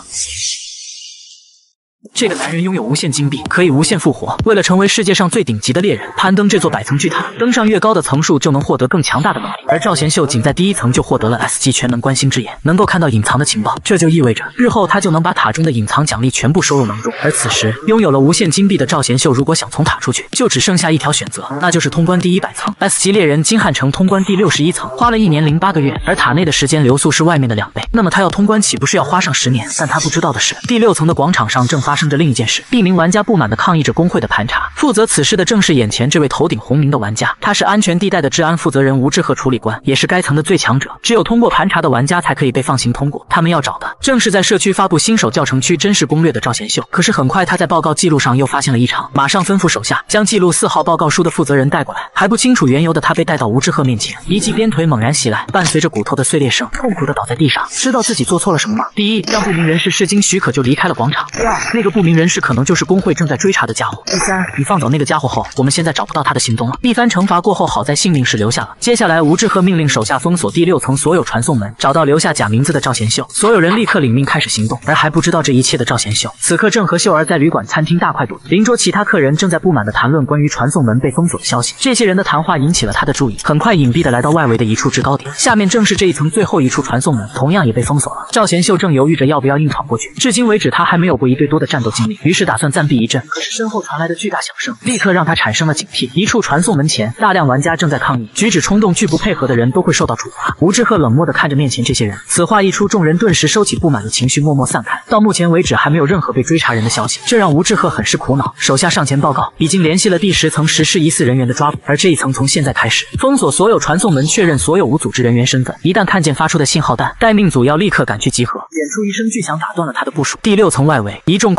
这个男人拥有无限金币，可以无限复活。为了成为世界上最顶级的猎人，攀登这座百层巨塔，登上越高的层数就能获得更强大的能力。而赵贤秀仅在第一层就获得了 S 级全能观星之眼，能够看到隐藏的情报，这就意味着日后他就能把塔中的隐藏奖励全部收入囊中。而此时拥有了无限金币的赵贤秀，如果想从塔出去，就只剩下一条选择，那就是通关第一百层。S 级猎人金汉城通关第六十一层，花了一年零八个月，而塔内的时间流速是外面的两倍，那么他要通关岂不是要花上十年？但他不知道的是，第六层的广场上正发生着另一件事。一名玩家不满地抗议着工会的盘查，负责此事的正是眼前这位头顶红名的玩家，他是安全地带的治安负责人吴志赫处理官，也是该层的最强者。只有通过盘查的玩家才可以被放行通过。他们要找的正是在社区发布新手教程区真实攻略的赵贤秀。可是很快他在报告记录上又发现了异常，马上吩咐手下将记录四号报告书的负责人带过来。还不清楚缘由的他被带到吴志赫面前，一记鞭腿猛然袭来，伴随着骨头的碎裂声，痛苦地倒在地上。知道自己做错了什么吗？第一，让不明人士未经许可就离开了广场。第二，那个不明人士可能就是工会正在追查的家伙。第三，你放走那个家伙后，我们现在找不到他的行踪了。一番惩罚过后，好在性命是留下了。接下来吴志赫命令手下封锁第六层所有传送门，找到留下假名字的赵贤秀。所有人立刻领命开始行动，而还不知道这一切的赵贤秀，此刻正和秀儿在旅馆餐厅大快朵颐，邻桌其他客人正在不满地谈论关于传送门被封锁的消息。这些人的谈话引起了他的注意，很快隐蔽地来到外围的一处制高点，下面正是这一层最后一处传送门，同样也被封锁了。赵贤秀正犹豫着要不要硬闯过去，至今为止他还没有过一对多的战斗经历，于是打算暂避一阵。可是身后传来的巨大响声立刻让他产生了警惕。一处传送门前，大量玩家正在抗议，举止冲动拒不配合的人都会受到处罚。吴志赫冷漠地看着面前这些人，此话一出，众人顿时收起不满的情绪，默默散开。到目前为止还没有任何被追查人的消息，这让吴志赫很是苦恼。手下上前报告，已经联系了第十层实施疑似人员的抓捕，而这一层从现在开始封锁所有传送门，确认所有无组织人员身份。一旦看见发出的信号弹，待命组要立刻赶去集合。远处一声巨响打断了他的部署。第六层外围，一众工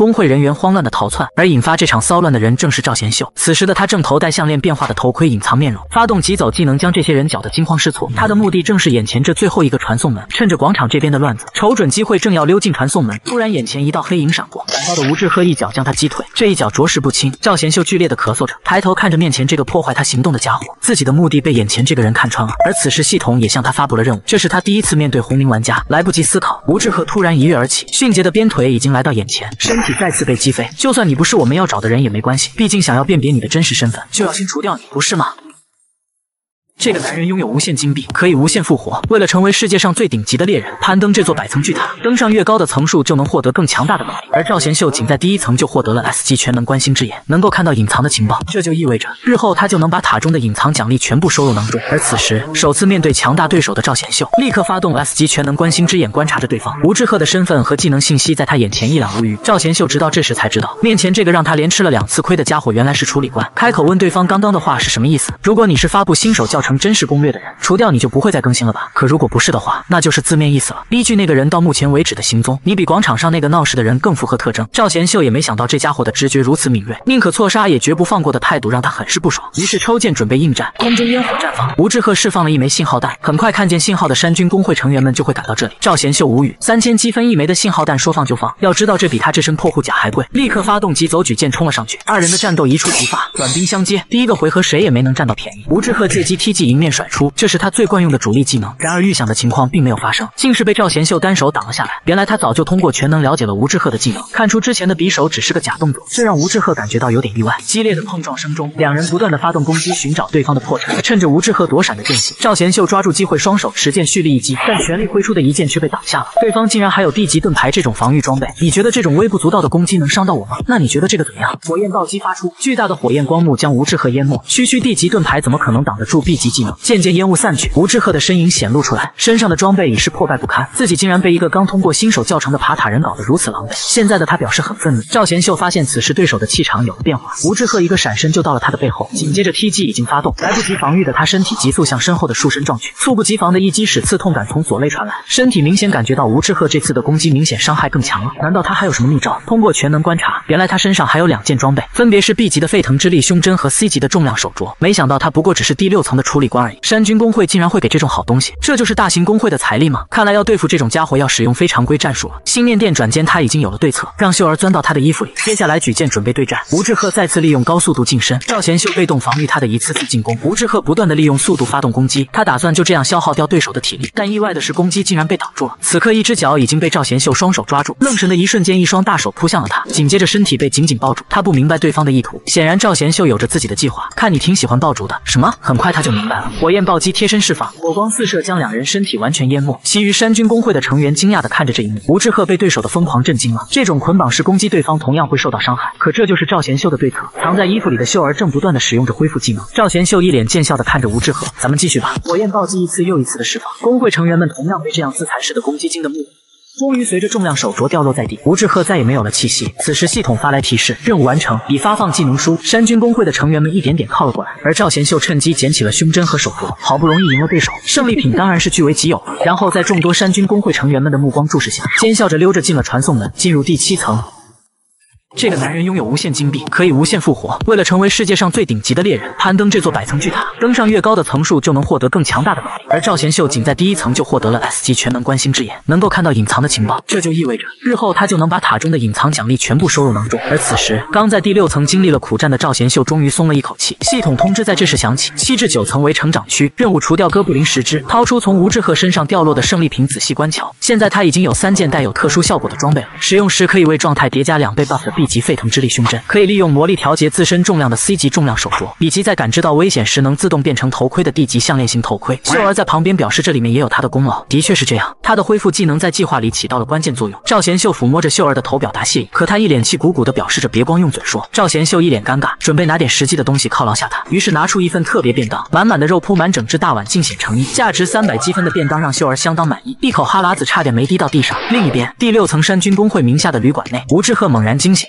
工会人员慌乱的逃窜，而引发这场骚乱的人正是赵贤秀。此时的他正头戴项链变化的头盔隐藏面容，发动急走技能将这些人搅得惊慌失措。他的目的正是眼前这最后一个传送门。趁着广场这边的乱子，瞅准机会正要溜进传送门，突然眼前一道黑影闪过，赶到的吴志赫一脚将他击退，这一脚着实不轻。赵贤秀剧烈的咳嗽着，抬头看着面前这个破坏他行动的家伙，自己的目的被眼前这个人看穿了。而此时系统也向他发布了任务，这是他第一次面对红灵玩家，来不及思考，吴志赫突然一跃而起，迅捷的鞭腿已经来到眼前，身体再次被击飞。就算你不是我们要找的人也没关系，毕竟想要辨别你的真实身份，就要先除掉你，不是吗？这个男人拥有无限金币，可以无限复活。为了成为世界上最顶级的猎人，攀登这座百层巨塔，登上越高的层数就能获得更强大的能力。而赵贤秀仅在第一层就获得了 S 级全能观星之眼，能够看到隐藏的情报，这就意味着日后他就能把塔中的隐藏奖励全部收入囊中。而此时，首次面对强大对手的赵贤秀，立刻发动 S 级全能观星之眼，观察着对方。吴志赫的身份和技能信息在他眼前一览无余。赵贤秀直到这时才知道，面前这个让他连吃了两次亏的家伙原来是处理官。开口问对方刚刚的话是什么意思？如果你是发布新手教程真实攻略的人，除掉你就不会再更新了吧？可如果不是的话，那就是字面意思了。依据那个人到目前为止的行踪，你比广场上那个闹事的人更符合特征。赵贤秀也没想到这家伙的直觉如此敏锐，宁可错杀也绝不放过的态度让他很是不爽。于是抽剑准备应战，空中烟火绽放，吴志赫释放了一枚信号弹，很快看见信号的山军工会成员们就会赶到这里。赵贤秀无语，三千积分一枚的信号弹说放就放，要知道这比他这身破护甲还贵，立刻发动急走举剑冲了上去。二人的战斗一触即发，短兵相接，第一个回合谁也没能占到便宜。吴志赫借机 T 技迎面甩出，这是他最惯用的主力技能。然而预想的情况并没有发生，竟是被赵贤秀单手挡了下来。原来他早就通过全能了解了吴志赫的技能，看出之前的匕首只是个假动作，这让吴志赫感觉到有点意外。激烈的碰撞声中，两人不断的发动攻击，寻找对方的破绽。趁着吴志赫躲闪的间隙，赵贤秀抓住机会，双手持剑蓄力一击，但全力挥出的一剑却被挡下了。对方竟然还有地级盾牌这种防御装备，你觉得这种微不足道的攻击能伤到我吗？那你觉得这个怎么样？火焰暴击发出，巨大的火焰光幕将吴志赫淹没。区区地级盾牌怎么可能挡得住 B 级技能？渐渐烟雾散去，吴志赫的身影显露出来，身上的装备已是破败不堪，自己竟然被一个刚通过新手教程的爬塔人搞得如此狼狈。现在的他表示很愤怒。赵贤秀发现此时对手的气场有了变化，吴志赫一个闪身就到了他的背后，紧接着 T 技已经发动，来不及防御的他身体急速向身后的树身撞去，猝不及防的一击使刺痛感从左肋传来，身体明显感觉到吴志赫这次的攻击明显伤害更强了。难道他还有什么秘招？通过全能观察，原来他身上还有两件装备，分别是 B 级的沸腾之力胸针和 C 级的重量手镯。没想到他不过只是第六层的处理官而已，山军工会竟然会给这种好东西，这就是大型工会的财力吗？看来要对付这种家伙要使用非常规战术了。心念电转间他已经有了对策，让秀儿钻到他的衣服里，接下来举剑准备对战。吴志赫再次利用高速度近身，赵贤秀被动防御他的一次次进攻。吴志赫不断的利用速度发动攻击，他打算就这样消耗掉对手的体力，但意外的是攻击竟然被挡住了。此刻一只脚已经被赵贤秀双手抓住，愣神的一瞬间，一双大手扑向了他，紧接着身体被紧紧抱住。他不明白对方的意图，显然赵贤秀有着自己的计划，看你挺喜欢爆竹的。什么？很快他就明白了，火焰暴击贴身释放，火光四射将两人身体完全淹没。其余山军工会的成员惊讶地看着这一幕，吴志赫被对手的疯狂震惊了。这种捆绑式攻击对方同样会受到伤害，可这就是赵贤秀的对策。藏在衣服里的秀儿正不断地使用着恢复技能。赵贤秀一脸贱笑地看着吴志赫，咱们继续吧。火焰暴击一次又一次的释放，工会成员们同样被这样自残式的攻击惊得目终于随着重量手镯掉落在地，吴志赫再也没有了气息。此时系统发来提示，任务完成，已发放技能书。山军工会的成员们一点点靠了过来，而赵贤秀趁机捡起了胸针和手镯，好不容易赢了对手，胜利品当然是据为己有了。然后在众多山军工会成员们的目光注视下，奸笑着溜着进了传送门，进入第七层。这个男人拥有无限金币，可以无限复活。为了成为世界上最顶级的猎人，攀登这座百层巨塔，登上越高的层数就能获得更强大的能力。而赵贤秀仅在第一层就获得了 S 级全能观星之眼，能够看到隐藏的情报，这就意味着日后他就能把塔中的隐藏奖励全部收入囊中。而此时，刚在第六层经历了苦战的赵贤秀终于松了一口气。系统通知在这时响起，七至九层为成长区，任务除掉哥布林十只，掏出从吴志赫身上掉落的胜利品仔细观瞧。现在他已经有三件带有特殊效果的装备了，使用时可以为状态叠加两倍 buff 的 B 级沸腾之力胸针，可以利用魔力调节自身重量的 C 级重量手镯，以及在感知到危险时能自动变成头盔的 D 级项链型头盔。秀儿在旁边表示这里面也有他的功劳，的确是这样，他的恢复技能在计划里起到了关键作用。赵贤秀抚摸着秀儿的头表达谢意，可他一脸气鼓鼓的表示着别光用嘴说。赵贤秀一脸尴尬，准备拿点实际的东西犒劳下他，于是拿出一份特别便当，满满的肉铺满整只大碗，尽显诚意。价值三百积分的便当让秀儿相当满意，一口哈喇子差点没滴到地上。另一边，第六层山军工会名下的旅馆内，吴志赫猛然惊醒，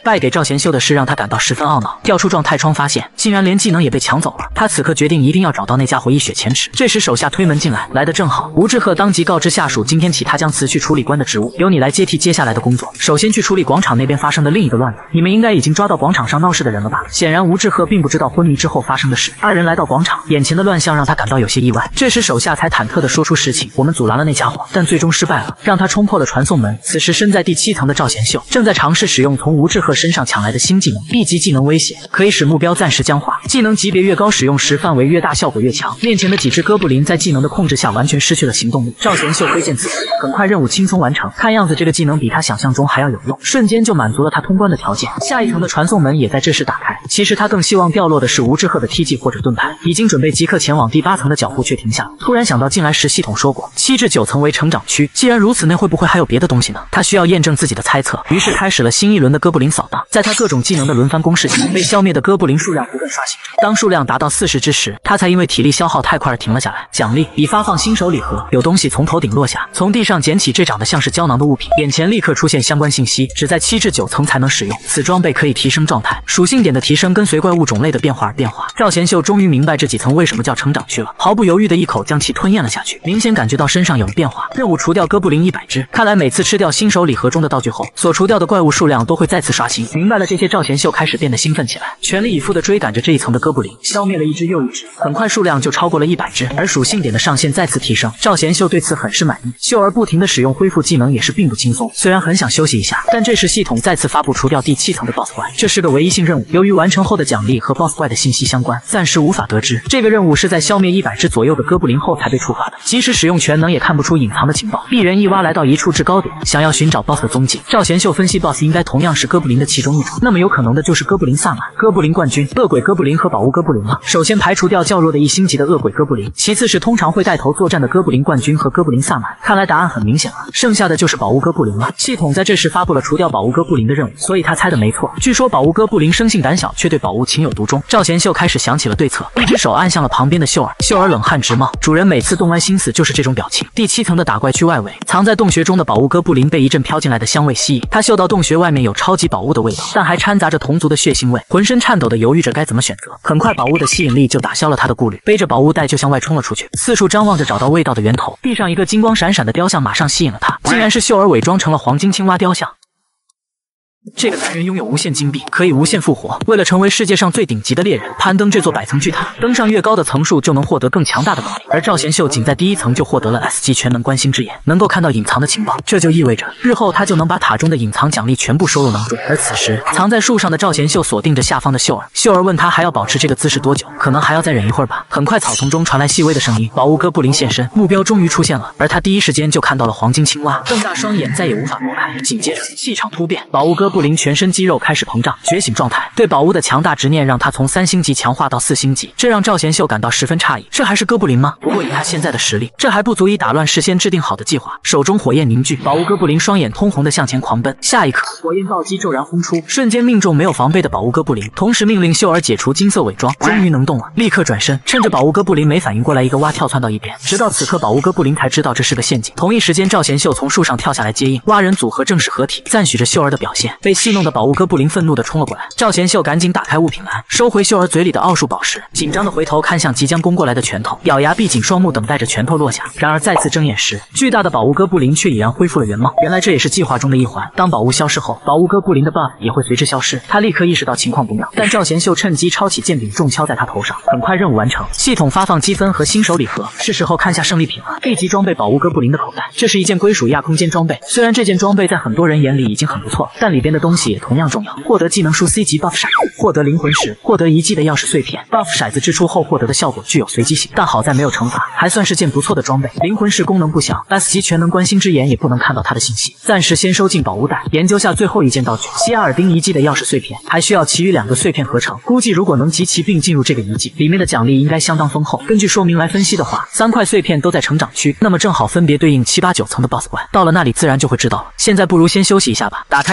败给赵贤秀的事让他感到十分懊恼。调出状态窗发现，竟然连技能也被抢走了。他此刻决定一定要找到那家伙一雪前耻。这时手下推门进来，来得正好。吴志赫当即告知下属，今天起他将辞去处理官的职务，由你来接替接下来的工作。首先去处理广场那边发生的另一个乱子，你们应该已经抓到广场上闹事的人了吧？显然吴志赫并不知道昏迷之后发生的事。二人来到广场，眼前的乱象让他感到有些意外。这时手下才忐忑地说出实情：我们阻拦了那家伙，但最终失败了，让他冲破了传送门。此时身在第七层的赵贤秀正在尝试使用从吴志赫身上抢来的新技能 B 级技能威胁，可以使目标暂时僵化，技能级别越高，使用时范围越大，效果越强。面前的几只哥布林在技能的控制下完全失去了行动力。赵贤秀挥剑刺，很快任务轻松完成。看样子这个技能比他想象中还要有用，瞬间就满足了他通关的条件。下一层的传送门也在这时打开。其实他更希望掉落的是吴志赫的 T 技或者盾牌。已经准备即刻前往第八层的脚步却停下了。突然想到进来时系统说过七至九层为成长区，既然如此，那会不会还有别的东西呢？他需要验证自己的猜测，于是开始了新一轮的哥布林扫荡。在他各种技能的轮番攻势下，被消灭的哥布林数量不断刷新。当数量达到四十之时，他才因为体力消耗太快而停了下来。奖励已发放新手礼盒，有东西从头顶落下，从地上捡起这长得像是胶囊的物品，眼前立刻出现相关信息，只在七至九层才能使用。此装备可以提升状态，属性点的提升跟随怪物种类的变化而变化。赵贤秀终于明白这几层为什么叫成长区了，毫不犹豫的一口将其吞咽了下去，明显感觉到身上有了变化。任务除掉哥布林一百只，看来每次吃掉新手礼盒中的道具后，所除掉的怪物数量都会再次刷新。明白了这些，赵贤秀开始变得兴奋起来，全力以赴地追赶着这一层的哥布林，消灭了一只又一只，很快数量就超过了一百只，而属性点的上限再次提升。赵贤秀对此很是满意。秀儿不停地使用恢复技能也是并不轻松，虽然很想休息一下，但这时系统再次发布除掉第七层的 BOSS 怪，这是个唯一性任务，由于完成后的奖励和 BOSS 怪的信息相关，暂时无法得知。这个任务是在消灭一百只左右的哥布林后才被触发的，即使使用全能也看不出隐藏的情报。一人一蛙来到一处制高点，想要寻找 BOSS 的踪迹。赵贤秀分析 BOSS 应该同样是哥布林的其中一种，那么有可能的就是哥布林萨满、哥布林冠军、恶鬼哥布林和宝物哥布林了。首先排除掉较弱的一星级的恶鬼哥布林，其次是通常会带头作战的哥布林冠军和哥布林萨满。看来答案很明显了，剩下的就是宝物哥布林了。系统在这时发布了除掉宝物哥布林的任务，所以他猜的没错。据说宝物哥布林生性胆小，却对宝物情有独钟。赵贤秀开始想起了对策，一只手按向了旁边的秀儿。秀儿冷汗直冒，主人每次动歪心思就是这种表情。第七层的打怪区外围，藏在洞穴中的宝物哥布林被一阵飘进来的香味吸引，他嗅到洞穴外面有超级宝物的味道，但还掺杂着同族的血腥味，浑身颤抖的犹豫着该怎么选择。很快宝物的吸引力就打消了他的顾虑，背着宝物袋就向外冲了出去，四处张望着找到味道的源头。地上一个金光闪闪的雕像马上吸引了他，竟然是秀儿伪装成了黄金青蛙雕像。这个男人拥有无限金币，可以无限复活。为了成为世界上最顶级的猎人，攀登这座百层巨塔，登上越高的层数就能获得更强大的能力。而赵贤秀仅在第一层就获得了 S 级全能观星之眼，能够看到隐藏的情报，这就意味着日后他就能把塔中的隐藏奖励全部收入囊中。而此时藏在树上的赵贤秀锁定着下方的秀儿，秀儿问他还要保持这个姿势多久，可能还要再忍一会儿吧。很快草丛中传来细微的声音，宝物哥布林现身，目标终于出现了，而他第一时间就看到了黄金青蛙，瞪大双眼再也无法挪开。紧接着气场突变，宝物哥布林全身肌肉开始膨胀，觉醒状态，对宝物的强大执念让他从三星级强化到四星级，这让赵贤秀感到十分诧异。这还是哥布林吗？不过以他现在的实力，这还不足以打乱事先制定好的计划。手中火焰凝聚，宝物哥布林双眼通红的向前狂奔。下一刻，火焰暴击骤然轰出，瞬间命中没有防备的宝物哥布林，同时命令秀儿解除金色伪装。终于能动了，立刻转身，趁着宝物哥布林没反应过来，一个蛙跳窜到一边。直到此刻，宝物哥布林才知道这是个陷阱。同一时间，赵贤秀从树上跳下来接应，蛙人组合正式合体，赞许着秀儿的表现。被戏弄的宝物哥布林愤怒地冲了过来，赵贤秀赶紧打开物品栏，收回秀儿嘴里的奥数宝石，紧张地回头看向即将攻过来的拳头，咬牙闭紧双目，等待着拳头落下。然而再次睁眼时，巨大的宝物哥布林却已然恢复了原貌。原来这也是计划中的一环，当宝物消失后，宝物哥布林的 buff 也会随之消失。他立刻意识到情况不妙，但赵贤秀趁机抄起剑柄重敲在他头上。很快任务完成，系统发放积分和新手礼盒，是时候看下胜利品了。 B 级装备宝物哥布林的口袋，这是一件归属亚空间装备。虽然这件装备在很多人眼里已经很不错，但里边的东西也同样重要。获得技能树 C 级 buff 骰子，获得灵魂石，获得遗迹的钥匙碎片。buff 骰子支出后获得的效果具有随机性，但好在没有惩罚，还算是件不错的装备。灵魂石功能不小 ，S 级全能观星之眼也不能看到它的信息，暂时先收进宝物袋。研究下最后一件道具希亚尔丁遗迹的钥匙碎片，还需要其余两个碎片合成。估计如果能集齐并进入这个遗迹，里面的奖励应该相当丰厚。根据说明来分析的话，三块碎片都在成长区，那么正好分别对应七八九层的 boss 怪。到了那里自然就会知道了。现在不如先休息一下吧。打开社区之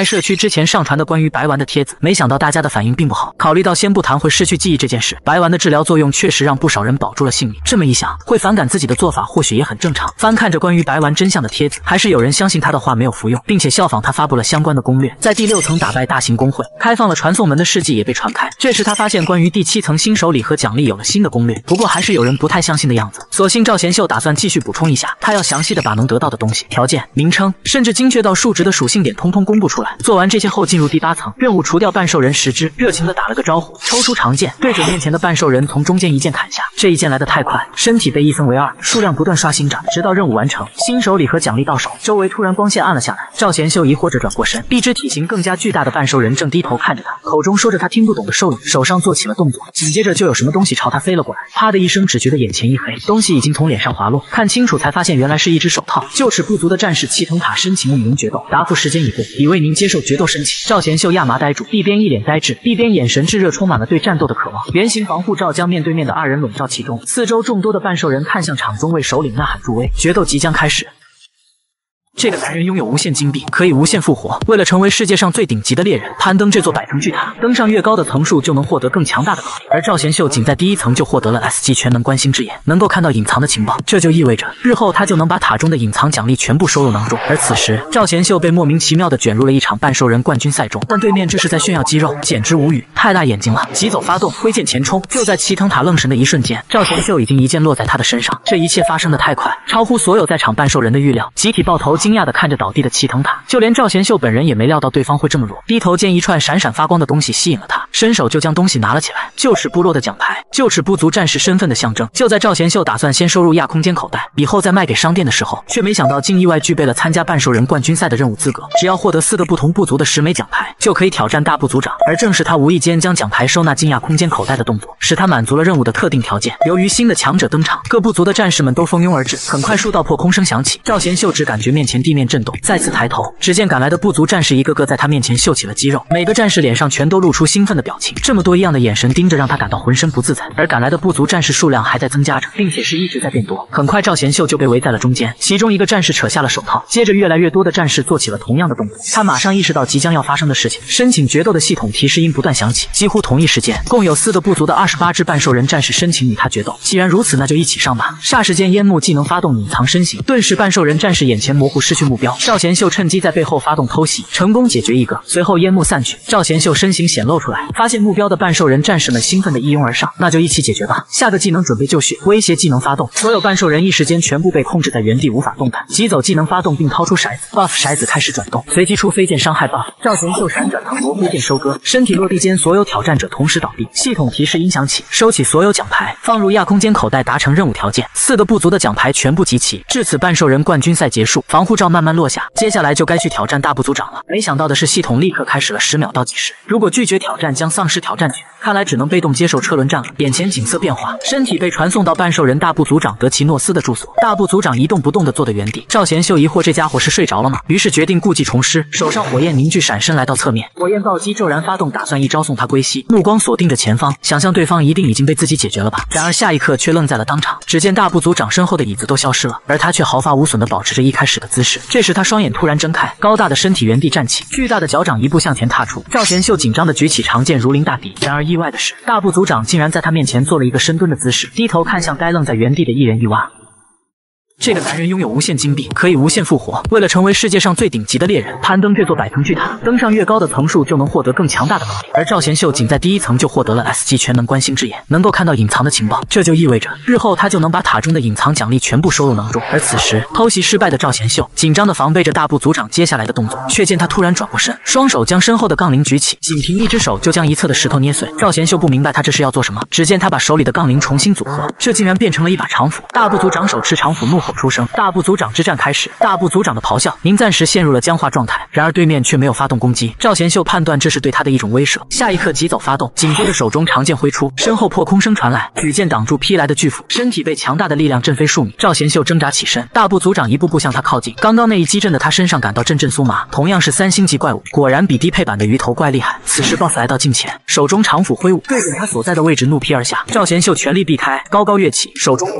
之前上传的关于白丸的帖子，没想到大家的反应并不好。考虑到先不谈会失去记忆这件事，白丸的治疗作用确实让不少人保住了性命。这么一想，会反感自己的做法或许也很正常。翻看着关于白丸真相的帖子，还是有人相信他的话没有服用，并且效仿他发布了相关的攻略，在第六层打败大型工会，开放了传送门的事迹也被传开。这时他发现关于第七层新手礼和奖励有了新的攻略，不过还是有人不太相信的样子。索性赵贤秀打算继续补充一下，他要详细的把能得到的东西、条件、名称，甚至精确到数值的属性点通通公布出来。做完这些后，进入第八层，任务除掉半兽人十只，热情的打了个招呼，抽出长剑，对准面前的半兽人从中间一剑砍下。这一剑来得太快，身体被一分为二，数量不断刷新着，直到任务完成，新手礼和奖励到手，周围突然光线暗了下来。赵贤秀疑惑着转过身，一只体型更加巨大的半兽人正低头看着他，口中说着他听不懂的兽语，手上做起了动作，紧接着就有什么东西朝他飞了过来。啪的一声，只觉得眼前一黑，东西已经从脸上滑落，看清楚才发现原来是一只手套。臼齿不足的战士气腾塔申请与您决斗，答复时间已过，已为您接受决斗申请。赵贤秀亚麻呆住，一边一脸呆滞，一边眼神炙热，充满了对战斗的渴望。圆形防护罩将面对面的二人笼罩其中，四周众多的半兽人看向场中为首领呐喊助威，决斗即将开始。这个男人拥有无限金币，可以无限复活。为了成为世界上最顶级的猎人，攀登这座百层巨塔，登上越高的层数就能获得更强大的能力。而赵贤秀仅在第一层就获得了 S 级全能观星之眼，能够看到隐藏的情报，这就意味着日后他就能把塔中的隐藏奖励全部收入囊中。而此时，赵贤秀被莫名其妙的卷入了一场半兽人冠军赛中，但对面这是在炫耀肌肉，简直无语，太大眼睛了！急走发动，挥剑前冲。就在齐藤塔愣神的一瞬间，赵贤秀已经一剑落在他的身上。这一切发生的太快，超乎所有在场半兽人的预料，集体抱头惊讶的看着倒地的齐藤塔，就连赵贤秀本人也没料到对方会这么弱。低头见一串闪闪发光的东西吸引了他，伸手就将东西拿了起来。臼齿部落的奖牌，臼齿部族战士身份的象征。就在赵贤秀打算先收入亚空间口袋，以后再卖给商店的时候，却没想到竟意外具备了参加半兽人冠军赛的任务资格。只要获得四个不同部族的十枚奖牌，就可以挑战大部族长。而正是他无意间将奖牌收纳进亚空间口袋的动作，使他满足了任务的特定条件。由于新的强者登场，各部族的战士们都蜂拥而至，很快数道破空声响起。赵贤秀只感觉面前地面震动，再次抬头，只见赶来的部族战士一个个在他面前秀起了肌肉，每个战士脸上全都露出兴奋的表情，这么多异样的眼神盯着让他感到浑身不自在。而赶来的部族战士数量还在增加着，并且是一直在变多。很快赵贤秀就被围在了中间，其中一个战士扯下了手套，接着越来越多的战士做起了同样的动作。他马上意识到即将要发生的事情，申请决斗的系统提示音不断响起。几乎同一时间，共有四个部族的二十八只半兽人战士申请与他决斗。既然如此，那就一起上吧。霎时间，烟幕技能发动隐藏身形，顿时半兽人战士眼前模糊，失去目标。赵贤秀趁机在背后发动偷袭，成功解决一个。随后烟幕散去，赵贤秀身形显露出来，发现目标的半兽人战士们兴奋地一拥而上，那就一起解决吧。下个技能准备就绪，威胁技能发动，所有半兽人一时间全部被控制在原地无法动弹。急走技能发动并掏出骰子 ，buff 骰子开始转动，随即出飞剑伤害 buff。赵贤秀闪转腾挪，挥剑收割，身体落地间，所有挑战者同时倒地。系统提示音响起，收起所有奖牌，放入亚空间口袋，达成任务条件。四个部族的奖牌全部集齐。至此，半兽人冠军赛结束，防护罩慢慢落下，接下来就该去挑战大部族长了。没想到的是，系统立刻开始了十秒倒计时，如果拒绝挑战将丧失挑战权，看来只能被动接受车轮战了。眼前景色变化，身体被传送到半兽人大部族长德奇诺斯的住所。大部族长一动不动地坐在原地。赵贤秀疑惑这家伙是睡着了吗？于是决定故技重施，手上火焰凝聚闪身来到侧面，火焰暴击骤然发动，打算一招送他归西。目光锁定着前方，想象对方一定已经被自己解决了吧。然而下一刻却愣在了当场，只见大部族长身后的椅子都消失了，而他却毫发无损地保持着一开始的姿势。这时他双眼突然睁开，高大的身体原地站起，巨大的脚掌一步向前踏出。赵贤秀紧张地举起长剑如临大敌，然而意外的是，大部族长竟然在他面前做了一个深蹲的姿势，低头看向该愣在原地的一人一蛙。这个男人拥有无限金币，可以无限复活。为了成为世界上最顶级的猎人，攀登这座百层巨塔，登上越高的层数就能获得更强大的能力。而赵贤秀仅在第一层就获得了 S 级全能观星之眼，能够看到隐藏的情报，这就意味着日后他就能把塔中的隐藏奖励全部收入囊中。而此时偷袭失败的赵贤秀紧张地防备着大部族长接下来的动作，却见他突然转过身，双手将身后的杠铃举起，仅凭一只手就将一侧的石头捏碎。赵贤秀不明白他这是要做什么，只见他把手里的杠铃重新组合，这竟然变成了一把长斧。大部族长手持长斧怒吼出声，大部族长之战开始。大部族长的咆哮您暂时陷入了僵化状态，然而对面却没有发动攻击。赵贤秀判断这是对他的一种威慑，下一刻急走发动，紧接着手中长剑挥出，身后破空声传来，举剑挡住劈来的巨斧，身体被强大的力量震飞数米。赵贤秀挣扎起身，大部族长一步步向他靠近，刚刚那一击震得他身上感到阵阵酥麻。同样是三星级怪物，果然比低配版的鱼头怪厉害。此时 boss 来到近前，手中长斧挥舞，对准他所在的位置怒劈而下。赵贤秀全力避开，高高跃起，手中火焰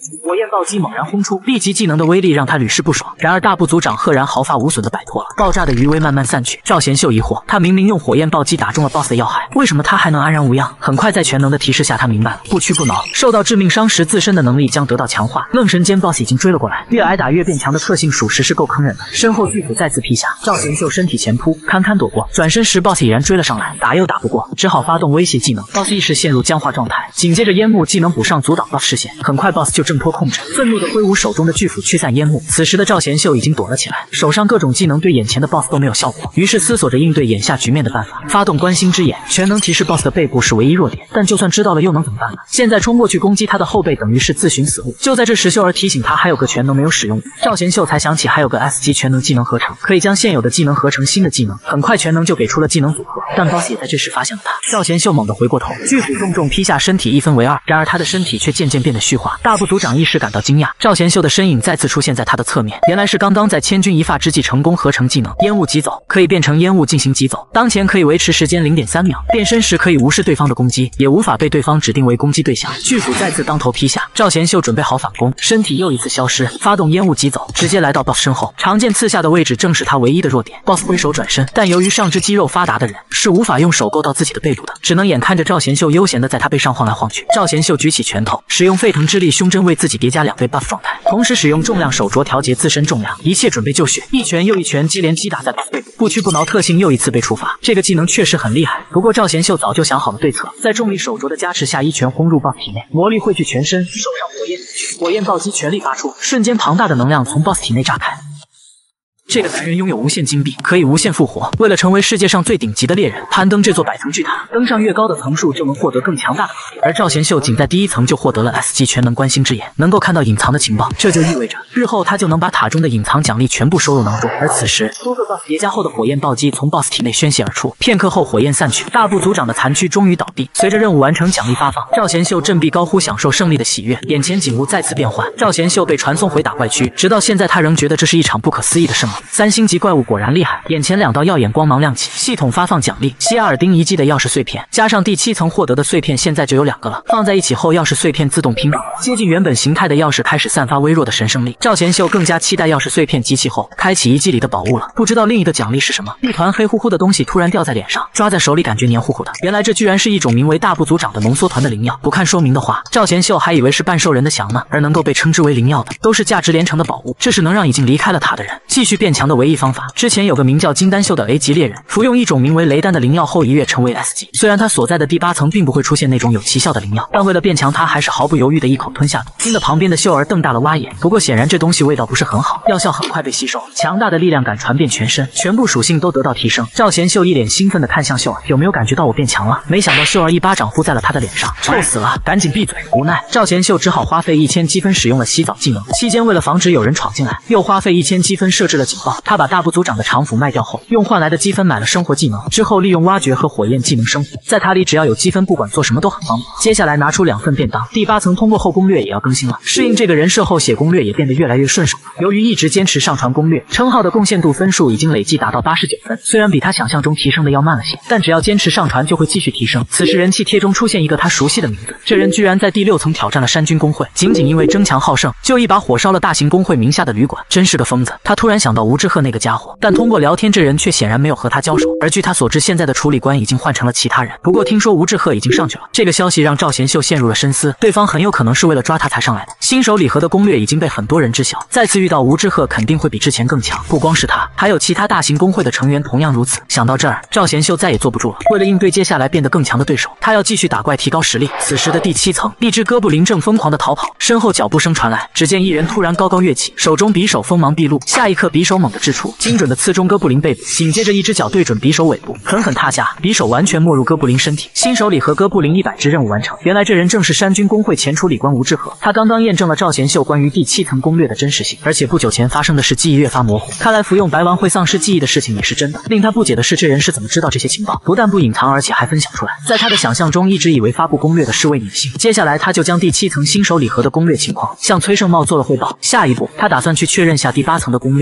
火焰暴击猛然轰出，立即技能的威力让他屡试不爽。然而大部族长赫然毫发无损的摆脱了，爆炸的余威慢慢散去。赵贤秀疑惑，他明明用火焰暴击打中了 boss 的要害，为什么他还能安然无恙？很快在全能的提示下，他明白了，不屈不挠，受到致命伤时自身的能力将得到强化。愣神间 boss 已经追了过来，越挨打越变强的特性属实是够坑人的。身后巨斧再次劈下，赵贤秀身体前扑，堪堪躲过，转身时 boss 已然追了上来，打又打不过，只好发动威胁技能。boss 一时陷入僵化状态，紧接着烟幕技能补上阻挡 boss 视线，很快 boss 就挣脱控制，愤怒的挥舞手中的巨斧驱散烟幕。此时的赵贤秀已经躲了起来，手上各种技能对眼前的 boss 都没有效果，于是思索着应对眼下局面的办法，发动观星之眼，全能提示 boss 的背部是唯一弱点，但就算知道了又能怎么办呢？现在冲过去攻击他的后背等于是自寻死路。就在这时，秀儿提醒他还有个全能没有使用，赵贤秀才想起还有个 S 级全能技能合成，可以将现有的技能合成新的技能。很快全能就给出了技能组合，但 boss 也在这时发现了他。赵贤秀猛地回过头，巨斧重重劈下，身体一分为二，然而他的身体却渐渐变得虚化。大部族长一时感到惊讶，赵贤秀的身影再次出现在他的侧面，原来是刚刚在千钧一发之际成功合成技能烟雾疾走，可以变成烟雾进行疾走，当前可以维持时间 零点三秒，变身时可以无视对方的攻击，也无法被对方指定为攻击对象。巨斧再次当头劈下，赵贤秀准备好反攻，身体又一次消失，发动烟雾疾走，直接来到 boss 身后。长剑刺下的位置正是他唯一的弱点。 boss 挥手转身，但由于上肢肌肉发达的人是无法用手够到自己的背部的，只能眼看着赵贤秀悠闲的在他背上晃来晃去。赵贤秀举起拳头，使用沸腾之力胸针为自己叠加两倍 buff 状态，同时使用重量手镯调节自身重量，一切准备就绪。一拳又一拳接连击打在 boss 背部，不屈不挠特性又一次被触发。这个技能确实很厉害，不过赵贤秀早就想好了对策，在重力手镯的加持下，一拳轰入 boss 体内，魔力汇聚全身，手上火焰火焰暴击全力发出，瞬间庞大的能量从 boss 体内炸开。这个男人拥有无限金币，可以无限复活。为了成为世界上最顶级的猎人，攀登这座百层巨塔，登上越高的层数就能获得更强大的能力。而赵贤秀仅在第一层就获得了 S 级全能观星之眼，能够看到隐藏的情报，这就意味着日后他就能把塔中的隐藏奖励全部收入囊中。而此时，多个 boss 叠加后的火焰暴击从 boss 体内宣泄而出，片刻后火焰散去，大部族长的残躯终于倒地。随着任务完成，奖励发放，赵贤秀振臂高呼，享受胜利的喜悦。眼前景物再次变换，赵贤秀被传送回打怪区，直到现在他仍觉得这是一场不可思议的胜利。三星级怪物果然厉害，眼前两道耀眼光芒亮起，系统发放奖励，希亚尔丁遗迹的钥匙碎片，加上第七层获得的碎片，现在就有两个了。放在一起后，钥匙碎片自动拼合，接近原本形态的钥匙开始散发微弱的神圣力。赵贤秀更加期待钥匙碎片集齐后开启遗迹里的宝物了，不知道另一个奖励是什么。一团黑乎乎的东西突然掉在脸上，抓在手里感觉黏糊糊的，原来这居然是一种名为大部族长的浓缩团的灵药。不看说明的话，赵贤秀还以为是半兽人的翔呢，而能够被称之为灵药的，都是价值连城的宝物，这是能让已经离开了塔的人继续变强的唯一方法。之前有个名叫金丹秀的 A 级猎人，服用一种名为雷丹的灵药后一跃成为 S 级。虽然他所在的第八层并不会出现那种有奇效的灵药，但为了变强，他还是毫不犹豫的一口吞下肚。听得旁边的秀儿瞪大了蛙眼，不过显然这东西味道不是很好，药效很快被吸收，强大的力量感传遍全身，全部属性都得到提升。赵贤秀一脸兴奋的看向秀儿，有没有感觉到我变强了？没想到秀儿一巴掌呼在了他的脸上，臭死了，赶紧闭嘴！无奈赵贤秀只好花费一千积分使用了洗澡技能，期间为了防止有人闯进来，又花费一千积分设置了警报。他把大部族长的长斧卖掉后，用换来的积分买了生活技能，之后利用挖掘和火焰技能生活。在塔里只要有积分，不管做什么都很方便。接下来拿出两份便当，第八层通过后攻略也要更新了，适应这个人设后写攻略也变得越来越顺手了。由于一直坚持上传攻略，称号的贡献度分数已经累计达到八十九分，虽然比他想象中提升的要慢了些，但只要坚持上传就会继续提升。此时人气贴中出现一个他熟悉的名字，这人居然在第六层挑战了山军工会，仅仅因为争强好胜，就一把火烧了大型工会名下的旅馆，真是个疯子。他突然想到吴志赫那个家伙，但通过聊天这人却显然没有和他交手，而据他所知，现在的处理官已经换成了其他人。不过听说吴志赫已经上去了，这个消息让赵贤秀陷入了深思，对方很有可能是为了抓他才上来的。新手礼盒的攻略已经被很多人知晓，再次遇到吴志赫肯定会比之前更强，不光是他，还有其他大型工会的成员同样如此。想到这儿，赵贤秀再也坐不住了，为了应对接下来变得更强的对手，他要继续打怪提高实力。此时的第七层，一只哥布林正疯狂的逃跑，身后脚步声传来，只见一人突然高高跃起，手中匕首锋芒毕露，下一刻匕首猛地掷出，精准的刺中哥布林背部，紧接着一只脚对准匕首尾部，狠狠踏下，匕首完全没入哥布林身体。新手礼盒哥布林一百只任务完成。原来这人正是山军工会前处理官吴志和，他刚刚验证了赵贤秀关于第七层攻略的真实性，而且不久前发生的事记忆越发模糊，看来服用白丸会丧失记忆的事情也是真的。令他不解的是，这人是怎么知道这些情报，不但不隐藏，而且还分享出来。在他的想象中，一直以为发布攻略的是位女性，接下来他就将第七层新手礼盒的攻略情况向崔胜茂做了汇报。下一步，他打算去确认下第八层的攻略。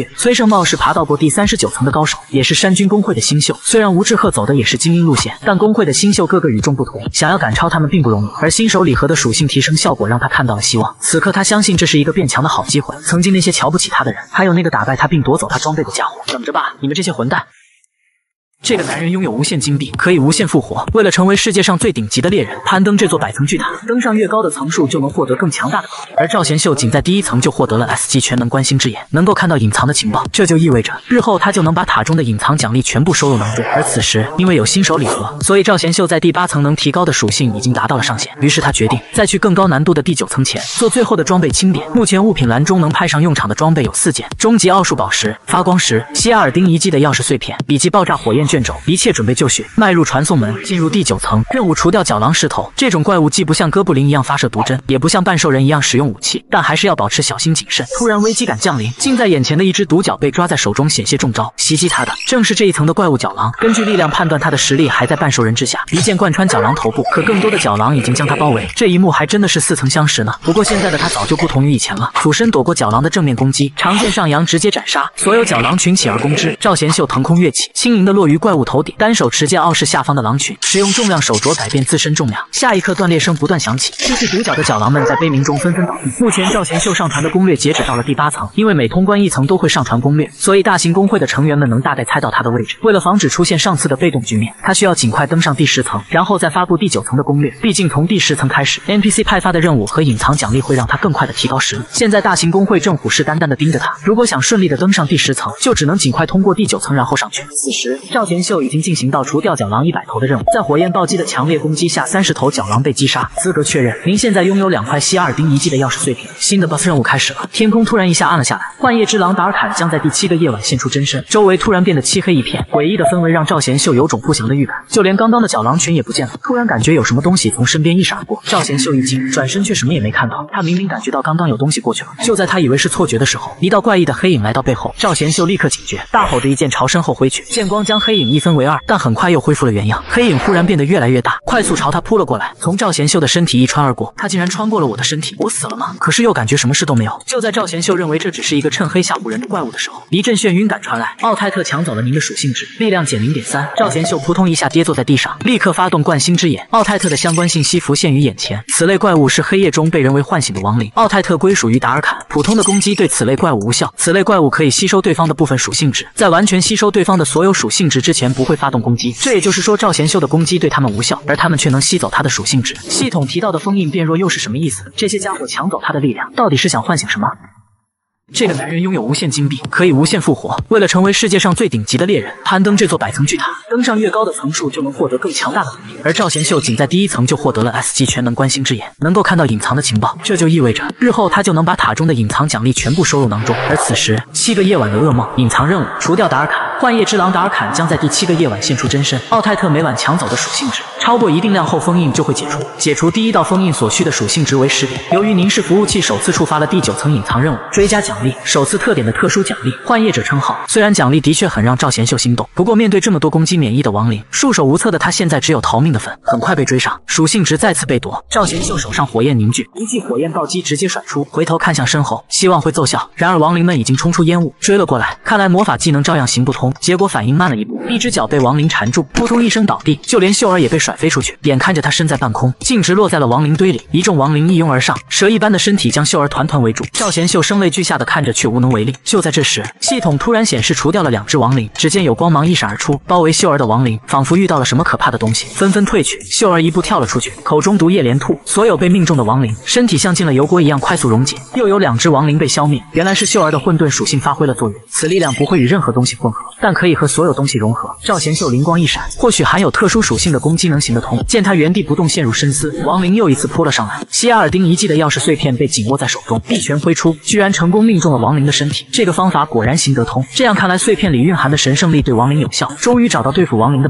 略。崔胜茂是爬到过第三十九层的高手，也是山军工会的新秀。虽然吴志赫走的也是精英路线，但工会的新秀个个与众不同，想要赶超他们并不容易。而新手礼盒的属性提升效果让他看到了希望，此刻他相信这是一个变强的好机会。曾经那些瞧不起他的人，还有那个打败他并夺走他装备的家伙，等着吧，你们这些混蛋！这个男人拥有无限金币，可以无限复活。为了成为世界上最顶级的猎人，攀登这座百层巨塔，登上越高的层数就能获得更强大的能力。而赵贤秀仅在第一层就获得了 S 级全能观星之眼，能够看到隐藏的情报，这就意味着日后他就能把塔中的隐藏奖励全部收入囊中。而此时因为有新手礼盒，所以赵贤秀在第八层能提高的属性已经达到了上限。于是他决定在去更高难度的第九层前做最后的装备清点。目前物品栏中能派上用场的装备有四件：终极奥数宝石、发光石、希亚尔丁遗迹的钥匙碎片以及爆炸火焰卷轴。一切准备就绪，迈入传送门，进入第九层。任务除掉角狼狮头。这种怪物既不像哥布林一样发射毒针，也不像半兽人一样使用武器，但还是要保持小心谨慎。突然危机感降临，近在眼前的一只独角被抓在手中，险些中招。袭击他的正是这一层的怪物角狼。根据力量判断，他的实力还在半兽人之下。一剑贯穿角狼头部，可更多的角狼已经将他包围。这一幕还真的是似曾相识呢。不过现在的他早就不同于以前了，俯身躲过角狼的正面攻击，长剑上扬，直接斩杀。所有角狼群起而攻之。赵贤秀腾空跃起，轻盈的落于怪物头顶，单手持剑傲视下方的狼群，使用重量手镯改变自身重量。下一刻断裂声不断响起，这是独角的角狼们在悲鸣中纷纷倒地。目前赵贤秀上传的攻略截止到了第八层，因为每通关一层都会上传攻略，所以大型工会的成员们能大概猜到他的位置。为了防止出现上次的被动局面，他需要尽快登上第十层，然后再发布第九层的攻略。毕竟从第十层开始 ，N P C 派发的任务和隐藏奖励会让他更快的提高实力。现在大型工会正虎视眈眈的盯着他，如果想顺利的登上第十层，就只能尽快通过第九层然后上去。此时赵贤秀已经进行到除掉角狼一百头的任务，在火焰暴击的强烈攻击下，三十头角狼被击杀。资格确认，您现在拥有两块希亚尔丁遗迹的钥匙碎片。新的 boss 任务开始了。天空突然一下暗了下来，幻夜之狼达尔坎将在第七个夜晚现出真身，周围突然变得漆黑一片，诡异的氛围让赵贤秀有种不祥的预感。就连刚刚的角狼群也不见了，突然感觉有什么东西从身边一闪而过。赵贤秀一惊，转身却什么也没看到。他明明感觉到刚刚有东西过去了。就在他以为是错觉的时候，一道怪异的黑影来到背后，赵贤秀立刻警觉，大吼着一剑朝身后挥去，剑光将黑影一分为二，但很快又恢复了原样。黑影忽然变得越来越大，快速朝他扑了过来，从赵贤秀的身体一穿而过。他竟然穿过了我的身体，我死了吗？可是又感觉什么事都没有。就在赵贤秀认为这只是一个趁黑吓唬人的怪物的时候，一阵眩晕感传来。奥泰特抢走了您的属性值，力量减 零点三。赵贤秀扑通一下跌坐在地上，立刻发动贯星之眼。奥泰特的相关信息浮现于眼前，此类怪物是黑夜中被人为唤醒的亡灵。奥泰特归属于达尔坎，普通的攻击对此类怪物无效。此类怪物可以吸收对方的部分属性值，在完全吸收对方的所有属性值之前不会发动攻击。这也就是说赵贤秀的攻击对他们无效，而他们却能吸走他的属性值。系统提到的封印变弱又是什么意思？这些家伙抢走他的力量，到底是想唤醒什么？这个男人拥有无限金币，可以无限复活。为了成为世界上最顶级的猎人，攀登这座百层巨塔，登上越高的层数就能获得更强大的能力。而赵贤秀仅在第一层就获得了 S 级全能观星之眼，能够看到隐藏的情报，这就意味着日后他就能把塔中的隐藏奖励全部收入囊中。而此时，七个夜晚的噩梦隐藏任务，除掉达尔坎，幻夜之狼达尔坎将在第七个夜晚现出真身。奥泰特每晚抢走的属性值超过一定量后，封印就会解除。解除第一道封印所需的属性值为十点。由于凝视服务器首次触发了第九层隐藏任务，追加奖励，首次特点的特殊奖励，幻夜者称号。虽然奖励的确很让赵贤秀心动，不过面对这么多攻击免疫的亡灵，束手无策的他现在只有逃命的份。很快被追上，属性值再次被夺。赵贤秀手上火焰凝聚，一记火焰暴击直接甩出，回头看向身后，希望会奏效。然而亡灵们已经冲出烟雾，追了过来。看来魔法技能照样行不通，结果反应慢了一步，一只脚被亡灵缠住，扑通一声倒地，就连秀儿也被甩飞出去。眼看着他身在半空，径直落在了亡灵堆里。一众亡灵一拥而上，蛇一般的身体将秀儿团团围住。赵贤秀声泪俱下的看着，却无能为力。就在这时，系统突然显示除掉了两只亡灵，只见有光芒一闪而出，包围秀儿的亡灵仿佛遇到了什么可怕的东西，纷纷退去。秀儿一步跳了出去，口中毒液连吐，所有被命中的亡灵身体像进了油锅一样快速溶解。又有两只亡灵被消灭，原来是秀儿的混沌属性发挥了作用。此力量不会与任何东西混合，但可以和所有东西融合。赵贤秀灵光一闪，或许含有特殊属性的攻击能行得通。见他原地不动，陷入深思，亡灵又一次扑了上来。希亚尔丁遗迹的钥匙碎片被紧握在手中，一拳挥出，居然成功命中了亡灵的身体。这个方法果然行得通，这样看来碎片里蕴含的神圣力对亡灵有效，终于找到对付亡灵的办法。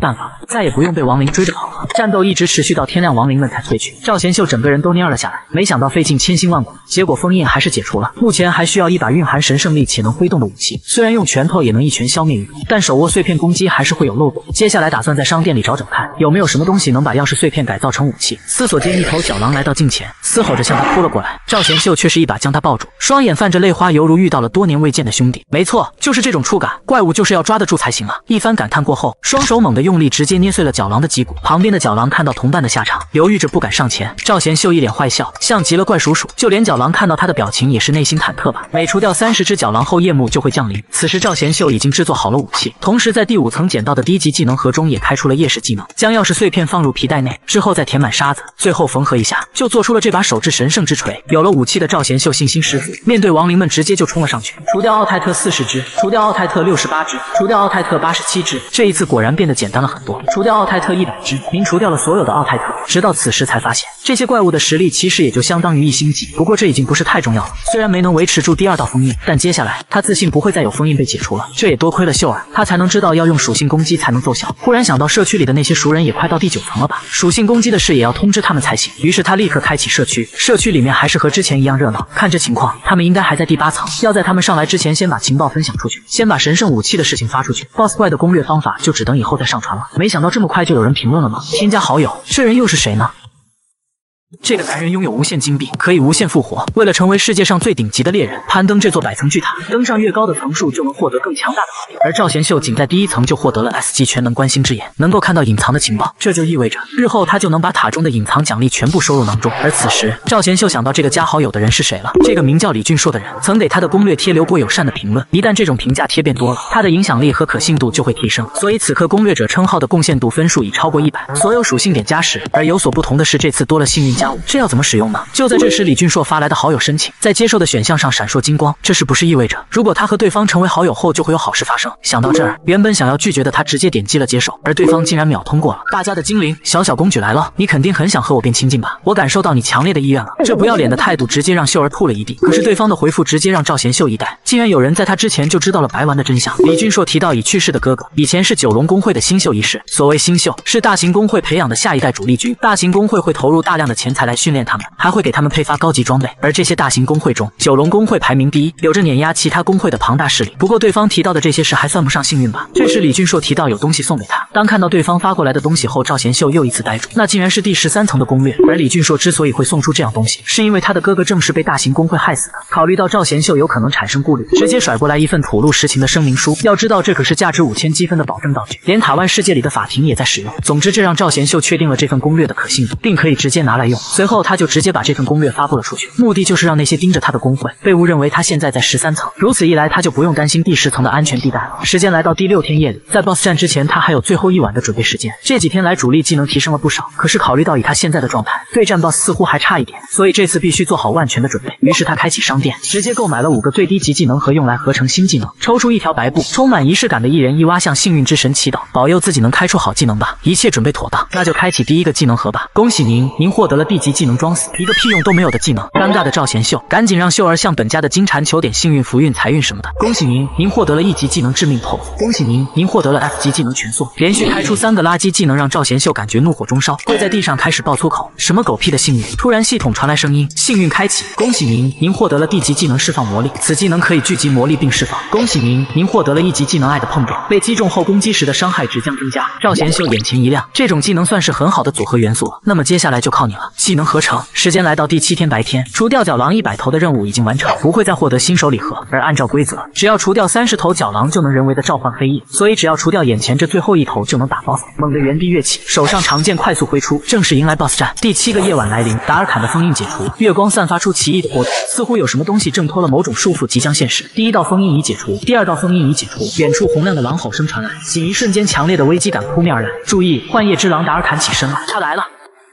再也不用被亡灵追着跑了。战斗一直持续到天亮，亡灵们才退去。赵贤秀整个人都蔫了下来，没想到费尽千辛万苦，结果封印还是解除了。目前还需要一把蕴含神圣力且能挥动的武器，虽然用拳头也能一拳消灭鱼毒，但手握碎片攻击还是会有漏洞。接下来打算在商店里找找看，有没有什么东西能把钥匙碎片改造成武器。思索间，一头角狼来到近前，嘶吼着向他扑了过来。赵贤秀却是一把将他抱住，双眼泛着泪花，犹如遇到了多年未见的兄弟。没错，就是这种触感，怪物就是要抓得住才行啊！一番感叹过后，双手猛地用力，直接捏碎了角狼的脊骨。旁边的角狼看到同伴的下场，犹豫着不敢上前。赵贤秀一脸坏笑，像极了怪叔叔。就连角狼看到他的表情也是内心忐忑吧。每除掉三十只角狼后，夜幕就会降临。此时赵贤秀已经制作好了武器，同时在第五层捡到的低级技能盒中也开出了夜视技能，将钥匙碎片放入皮带内，之后再填满沙子，最后缝合一下，就做出了这把手制神圣之锤。有了武器的赵贤秀信心十足，面对亡灵们直接就冲了上去。除掉奥泰特四十只，除掉奥泰特六十八只，除掉奥泰特八十七只，这一次果然变得简单了很多。除掉奥泰特一百只，您除掉了所有的奥泰特。直到此时才发现，这些怪物的实力其实也就相当于一星级。不过这已经不是太重要了，虽然没能维持住第二道封印，但接下来他自信不会再有封印被解除了。这也多亏了秀儿，他才能知道要用属性攻击才能奏效。忽然想到社区里的那些熟人也快到第九层了吧，属性攻击的事也要通知他们才行。于是他立刻开启社区，社区里面还是和之前一样热闹。看这情况，他们应该还在第八层，要在他们上来之前先把情报分享出去，先把神圣武器的事情发出去。boss 怪的攻略方法就只等以后再上传了。没想到这么快就有人评论了吗？添加好友，这人又是谁呢？这个男人拥有无限金币，可以无限复活。为了成为世界上最顶级的猎人，攀登这座百层巨塔，登上越高的层数就能获得更强大的能力。而赵贤秀仅在第一层就获得了 S 级全能观星之眼，能够看到隐藏的情报，这就意味着日后他就能把塔中的隐藏奖励全部收入囊中。而此时，赵贤秀想到这个加好友的人是谁了，这个名叫李俊硕的人，曾给他的攻略贴留过友善的评论。一旦这种评价贴变多了，他的影响力和可信度就会提升。所以此刻攻略者称号的贡献度分数已超过一百，所有属性点加十。而有所不同的是，这次多了幸运加五，这要怎么使用呢？就在这时，李俊硕发来的好友申请在接受的选项上闪烁金光，这是不是意味着如果他和对方成为好友后就会有好事发生？想到这儿，原本想要拒绝的他直接点击了接受，而对方竟然秒通过了。大家的精灵小小公举来了，你肯定很想和我变亲近吧？我感受到你强烈的意愿了。这不要脸的态度直接让秀儿吐了一地。可是对方的回复直接让赵贤秀一呆，竟然有人在他之前就知道了白丸的真相。李俊硕提到已去世的哥哥以前是九龙公会的新秀一世，所谓新秀是大型公会培养的下一代主力军，大型公会会投入大量的钱财来训练他们，还会给他们配发高级装备。而这些大型公会中，九龙公会排名第一，有着碾压其他公会的庞大势力。不过对方提到的这些事还算不上幸运吧。这时李俊硕提到有东西送给他，当看到对方发过来的东西后，赵贤秀又一次呆住，那竟然是第十三层的攻略。而李俊硕之所以会送出这样东西，是因为他的哥哥正是被大型公会害死的。考虑到赵贤秀有可能产生顾虑，直接甩过来一份吐露实情的声明书。要知道这可是价值五千积分的保证道具，连塔万世界里的法庭也在使用。总之这让赵贤秀确定了这份攻略的可信度，并可以直接拿来用。随后他就直接把这份攻略发布了出去，目的就是让那些盯着他的公会被误认为他现在在十三层，如此一来他就不用担心第十层的安全地带了。时间来到第六天夜里，在 boss 战之前他还有最后一晚的准备时间。这几天来主力技能提升了不少，可是考虑到以他现在的状态，对战 boss 似乎还差一点，所以这次必须做好万全的准备。于是他开启商店，直接购买了五个最低级技能盒，用来合成新技能，抽出一条白布，充满仪式感的一人一蛙向幸运之神祈祷，保佑自己能开出好技能吧。一切准备妥当，那就开启第一个技能盒吧。恭喜您，您获得了地级技能装死，一个屁用都没有的技能。尴尬的赵贤秀赶紧让秀儿向本家的金蝉求点幸运、福运、财运什么的。恭喜您，您获得了一级技能致命 pose。恭喜您，您获得了 F 级技能全速。连续开出三个垃圾技能，让赵贤秀感觉怒火中烧，跪在地上开始爆粗口。什么狗屁的幸运！突然系统传来声音，幸运开启。恭喜您，您获得了地级技能释放魔力，此技能可以聚集魔力并释放。恭喜您，您获得了一级技能爱的碰撞，被击中后攻击时的伤害值将增加。赵贤秀眼前一亮，这种技能算是很好的组合元素了。那么接下来就靠你了，技能合成。时间来到第七天白天，除掉角狼一百头的任务已经完成，不会再获得新手礼盒。而按照规则，只要除掉三十头角狼就能人为的召唤黑夜，所以只要除掉眼前这最后一头就能打 boss。猛地原地跃起，手上长剑快速挥出，正式迎来 boss 战。第七个夜晚来临，达尔坎的封印解除，月光散发出奇异的波动，似乎有什么东西挣脱了某种束缚即将现实。第一道封印已解除，第二道封印已解除，远处洪亮的狼吼声传来，仅一瞬间强烈的危机感扑面而来。注意，幻夜之狼达尔坎起身了，他来了。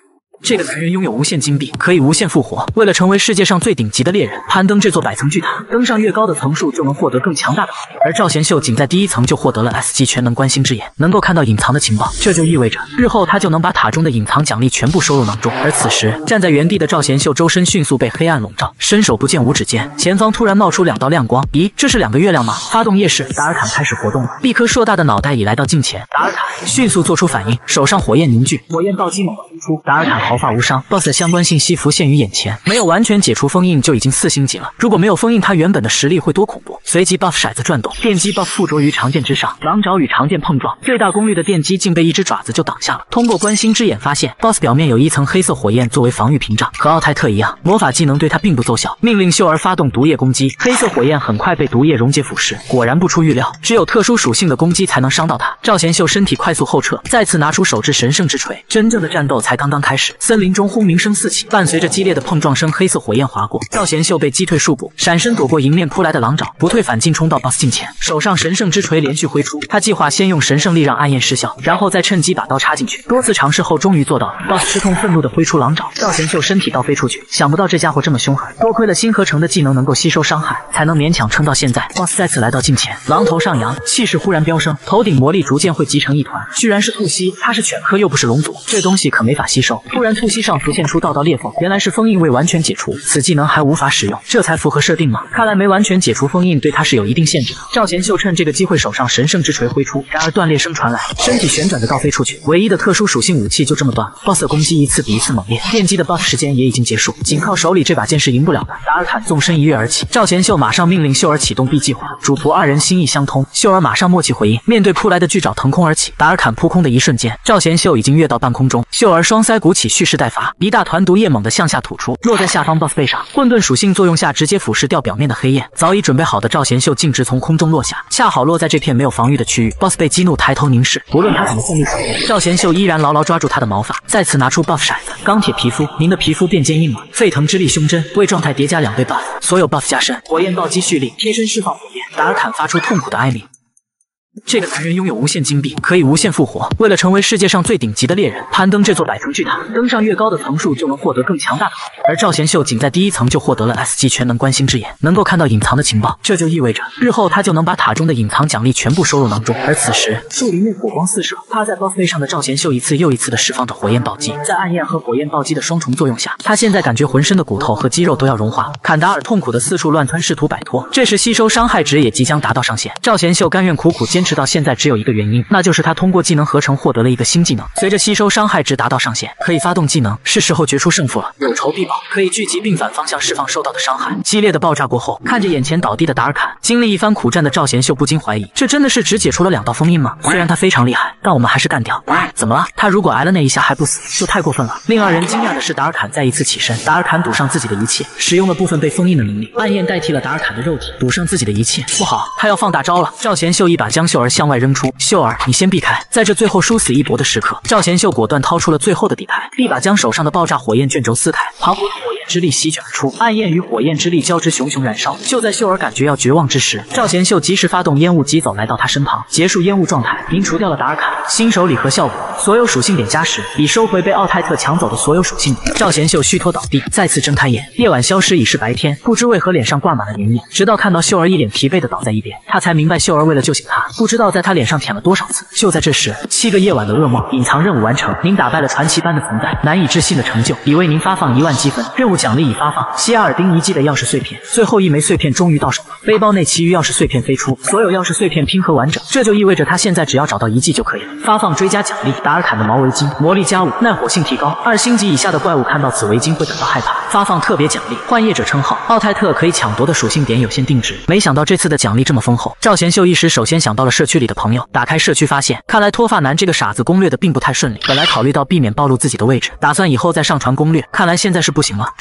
这个男人拥有无限金币，可以无限复活。为了成为世界上最顶级的猎人，攀登这座百层巨塔，登上越高的层数就能获得更强大的能力。而赵贤秀仅在第一层就获得了 S 级全能观星之眼，能够看到隐藏的情报，这就意味着日后他就能把塔中的隐藏奖励全部收入囊中。而此时站在原地的赵贤秀周身迅速被黑暗笼罩，伸手不见五指间，前方突然冒出两道亮光。咦，这是两个月亮吗？发动夜视，达尔坎开始活动了。一颗硕大的脑袋已来到近前，达尔坎迅速做出反应，手上火焰凝聚，火焰暴击猛地轰出，达尔坎毫发无伤。boss 的相关信息浮现于眼前，没有完全解除封印就已经四星级了。如果没有封印，他原本的实力会多恐怖？随即 buff 骰子转动，电击 buff 附着于长剑之上，狼爪与长剑碰撞，最大功率的电击竟被一只爪子就挡下了。通过观星之眼发现 boss 表面有一层黑色火焰作为防御屏障，和奥泰特一样，魔法技能对他并不奏效。命令秀儿发动毒液攻击，黑色火焰很快被毒液溶解腐蚀。果然不出预料，只有特殊属性的攻击才能伤到他。赵贤秀身体快速后撤，再次拿出手制神圣之锤。真正的战斗才刚刚开始，森林中轰鸣声四起，伴随着激烈的碰撞声，黑色火焰划过，赵贤秀被击退数步，闪身躲过迎面扑来的狼爪，不退反进冲到 boss 近前，手上神圣之锤连续挥出。他计划先用神圣力让暗焰失效，然后再趁机把刀插进去。多次尝试后，终于做到了。boss 吃痛愤怒地挥出狼爪，赵贤秀身体倒飞出去。想不到这家伙这么凶狠，多亏了星河城的技能能够吸收伤害，才能勉强撑到现在。boss 再次来到近前，狼头上扬，气势忽然飙升，头顶魔力逐渐汇集成一团，居然是吐息。他是犬科又不是龙族，这东西可没法吸收。突然吐息上浮现出道道裂缝，原来是封印未完全解除，此技能还无法使用，这才符合设定吗？看来没完全解除封印对他是有一定限制的。赵贤秀趁这个机会手上神圣之锤挥出，然而断裂声传来，身体旋转着倒飞出去，唯一的特殊属性武器就这么断了。boss 的攻击一次比一次猛烈，电击的 buff 时间也已经结束，仅靠手里这把剑是赢不了的。达尔坎纵身一跃而起，赵贤秀马上命令秀儿启动 B 计划，主仆二人心意相通，秀儿马上默契回应。面对扑来的巨爪腾空而起，达尔坎扑空的一瞬间，赵贤秀已经跃到半空中，秀儿双腮鼓起蓄势待发，一大团毒液猛地向下吐出，落在下方 boss 背上，混沌属性作用下直接腐蚀掉表面的黑焰。早已准备好的赵贤秀径直从空中落下，恰好落在这片没有防御的区域。boss 被激怒抬头凝视，不论他怎么奋力闪躲，赵贤秀依然牢牢抓住他的毛发，再次拿出 buff 骰子，钢铁皮肤，您的皮肤变坚硬了。沸腾之力胸针，为状态叠加两倍 buff， 所有 buff 加深，火焰暴击蓄力，贴身释放火焰。达尔坎发出痛苦的哀鸣。这个男人拥有无限金币，可以无限复活。为了成为世界上最顶级的猎人，攀登这座百层巨塔，登上越高的层数就能获得更强大的能力。而赵贤秀仅在第一层就获得了 S 级全能观星之眼，能够看到隐藏的情报，这就意味着日后他就能把塔中的隐藏奖励全部收入囊中。而此时，树林内火光四射，趴在 boss 背上的赵贤秀一次又一次的释放着火焰暴击，在暗焰和火焰暴击的双重作用下，他现在感觉浑身的骨头和肌肉都要融化。坎达尔痛苦的四处乱窜，试图摆脱，这时吸收伤害值也即将达到上限。赵贤秀甘愿苦苦坚持到现在，只有一个原因，那就是他通过技能合成获得了一个新技能。随着吸收伤害值达到上限，可以发动技能，是时候决出胜负了。有仇必报，可以聚集并反方向释放受到的伤害。激烈的爆炸过后，看着眼前倒地的达尔坎，经历一番苦战的赵贤秀不禁怀疑，这真的是只解除了两道封印吗？虽然他非常厉害，但我们还是干掉。怎么了？他如果挨了那一下还不死，就太过分了。令二人惊讶的是，达尔坎再一次起身，达尔坎赌上自己的一切，使用了部分被封印的能力，暗焰代替了达尔坎的肉体，赌上自己的一切。不好，他要放大招了。赵贤秀一把将秀儿向外扔出，秀儿，你先避开。在这最后殊死一搏的时刻，赵贤秀果断掏出了最后的底牌，一把将手上的爆炸火焰卷轴撕开，磅礴的火焰之力席卷而出，暗焰与火焰之力交织，熊熊燃烧。就在秀儿感觉要绝望之时，赵贤秀及时发动烟雾疾走来到他身旁，结束烟雾状态，您除掉了达尔坎。新手礼盒效果，所有属性点加十，已收回被奥泰特抢走的所有属性点。赵贤秀虚脱倒地，再次睁开眼，夜晚消失已是白天，不知为何脸上挂满了粘液。直到看到秀儿一脸疲惫的倒在一边，他才明白秀儿为了救醒他，不知道在他脸上舔了多少次。就在这时，七个夜晚的噩梦，隐藏任务完成，您打败了传奇般的存在，难以置信的成就，已为您发放一万积分，任务奖励已发放，希亚尔丁遗迹的钥匙碎片，最后一枚碎片终于到手了，背包内其余钥匙碎片飞出，所有钥匙碎片拼合完整，这就意味着他现在只要找到遗迹就可以了。发放追加奖励，达尔坎的毛围巾，魔力加五，耐火性提高，二星级以下的怪物看到此围巾会感到害怕。发放特别奖励，幻夜者称号，奥泰特可以抢夺的属性点有限定值。没想到这次的奖励这么丰厚，赵贤秀一时首先想到了社区里的朋友，打开社区发现，看来脱发男这个傻子攻略的并不太顺利。本来考虑到避免暴露自己的位置，打算以后再上传攻略，看来现在是不行了。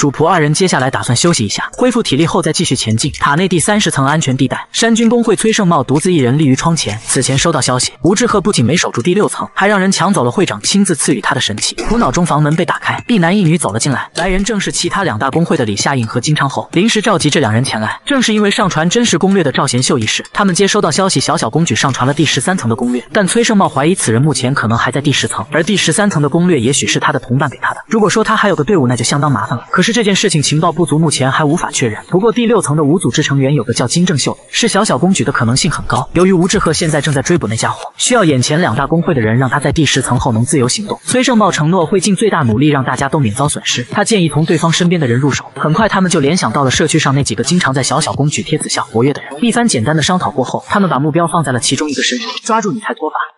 主仆二人接下来打算休息一下，恢复体力后再继续前进。塔内第三十层安全地带，山军工会崔胜茂独自一人立于窗前。此前收到消息，吴志赫不仅没守住第六层，还让人抢走了会长亲自赐予他的神器。苦恼中，房门被打开，一男一女走了进来。来人正是其他两大工会的李夏印和金昌侯，临时召集这两人前来，正是因为上传真实攻略的赵贤秀一事。他们接收到消息，小小公举上传了第十三层的攻略，但崔胜茂怀疑此人目前可能还在第十层，而第十三层的攻略也许是他的同伴给他的。如果说他还有个队伍，那就相当麻烦了。可是这件事情情报不足，目前还无法确认。不过第六层的五组织成员有个叫金正秀的，是小小公举的可能性很高。由于吴志赫现在正在追捕那家伙，需要眼前两大工会的人让他在第十层后能自由行动。崔胜茂承诺会尽最大努力让大家都免遭损失。他建议从对方身边的人入手。很快他们就联想到了社区上那几个经常在小小公举贴子下活跃的人。一番简单的商讨过后，他们把目标放在了其中一个身上，抓住你才脱发。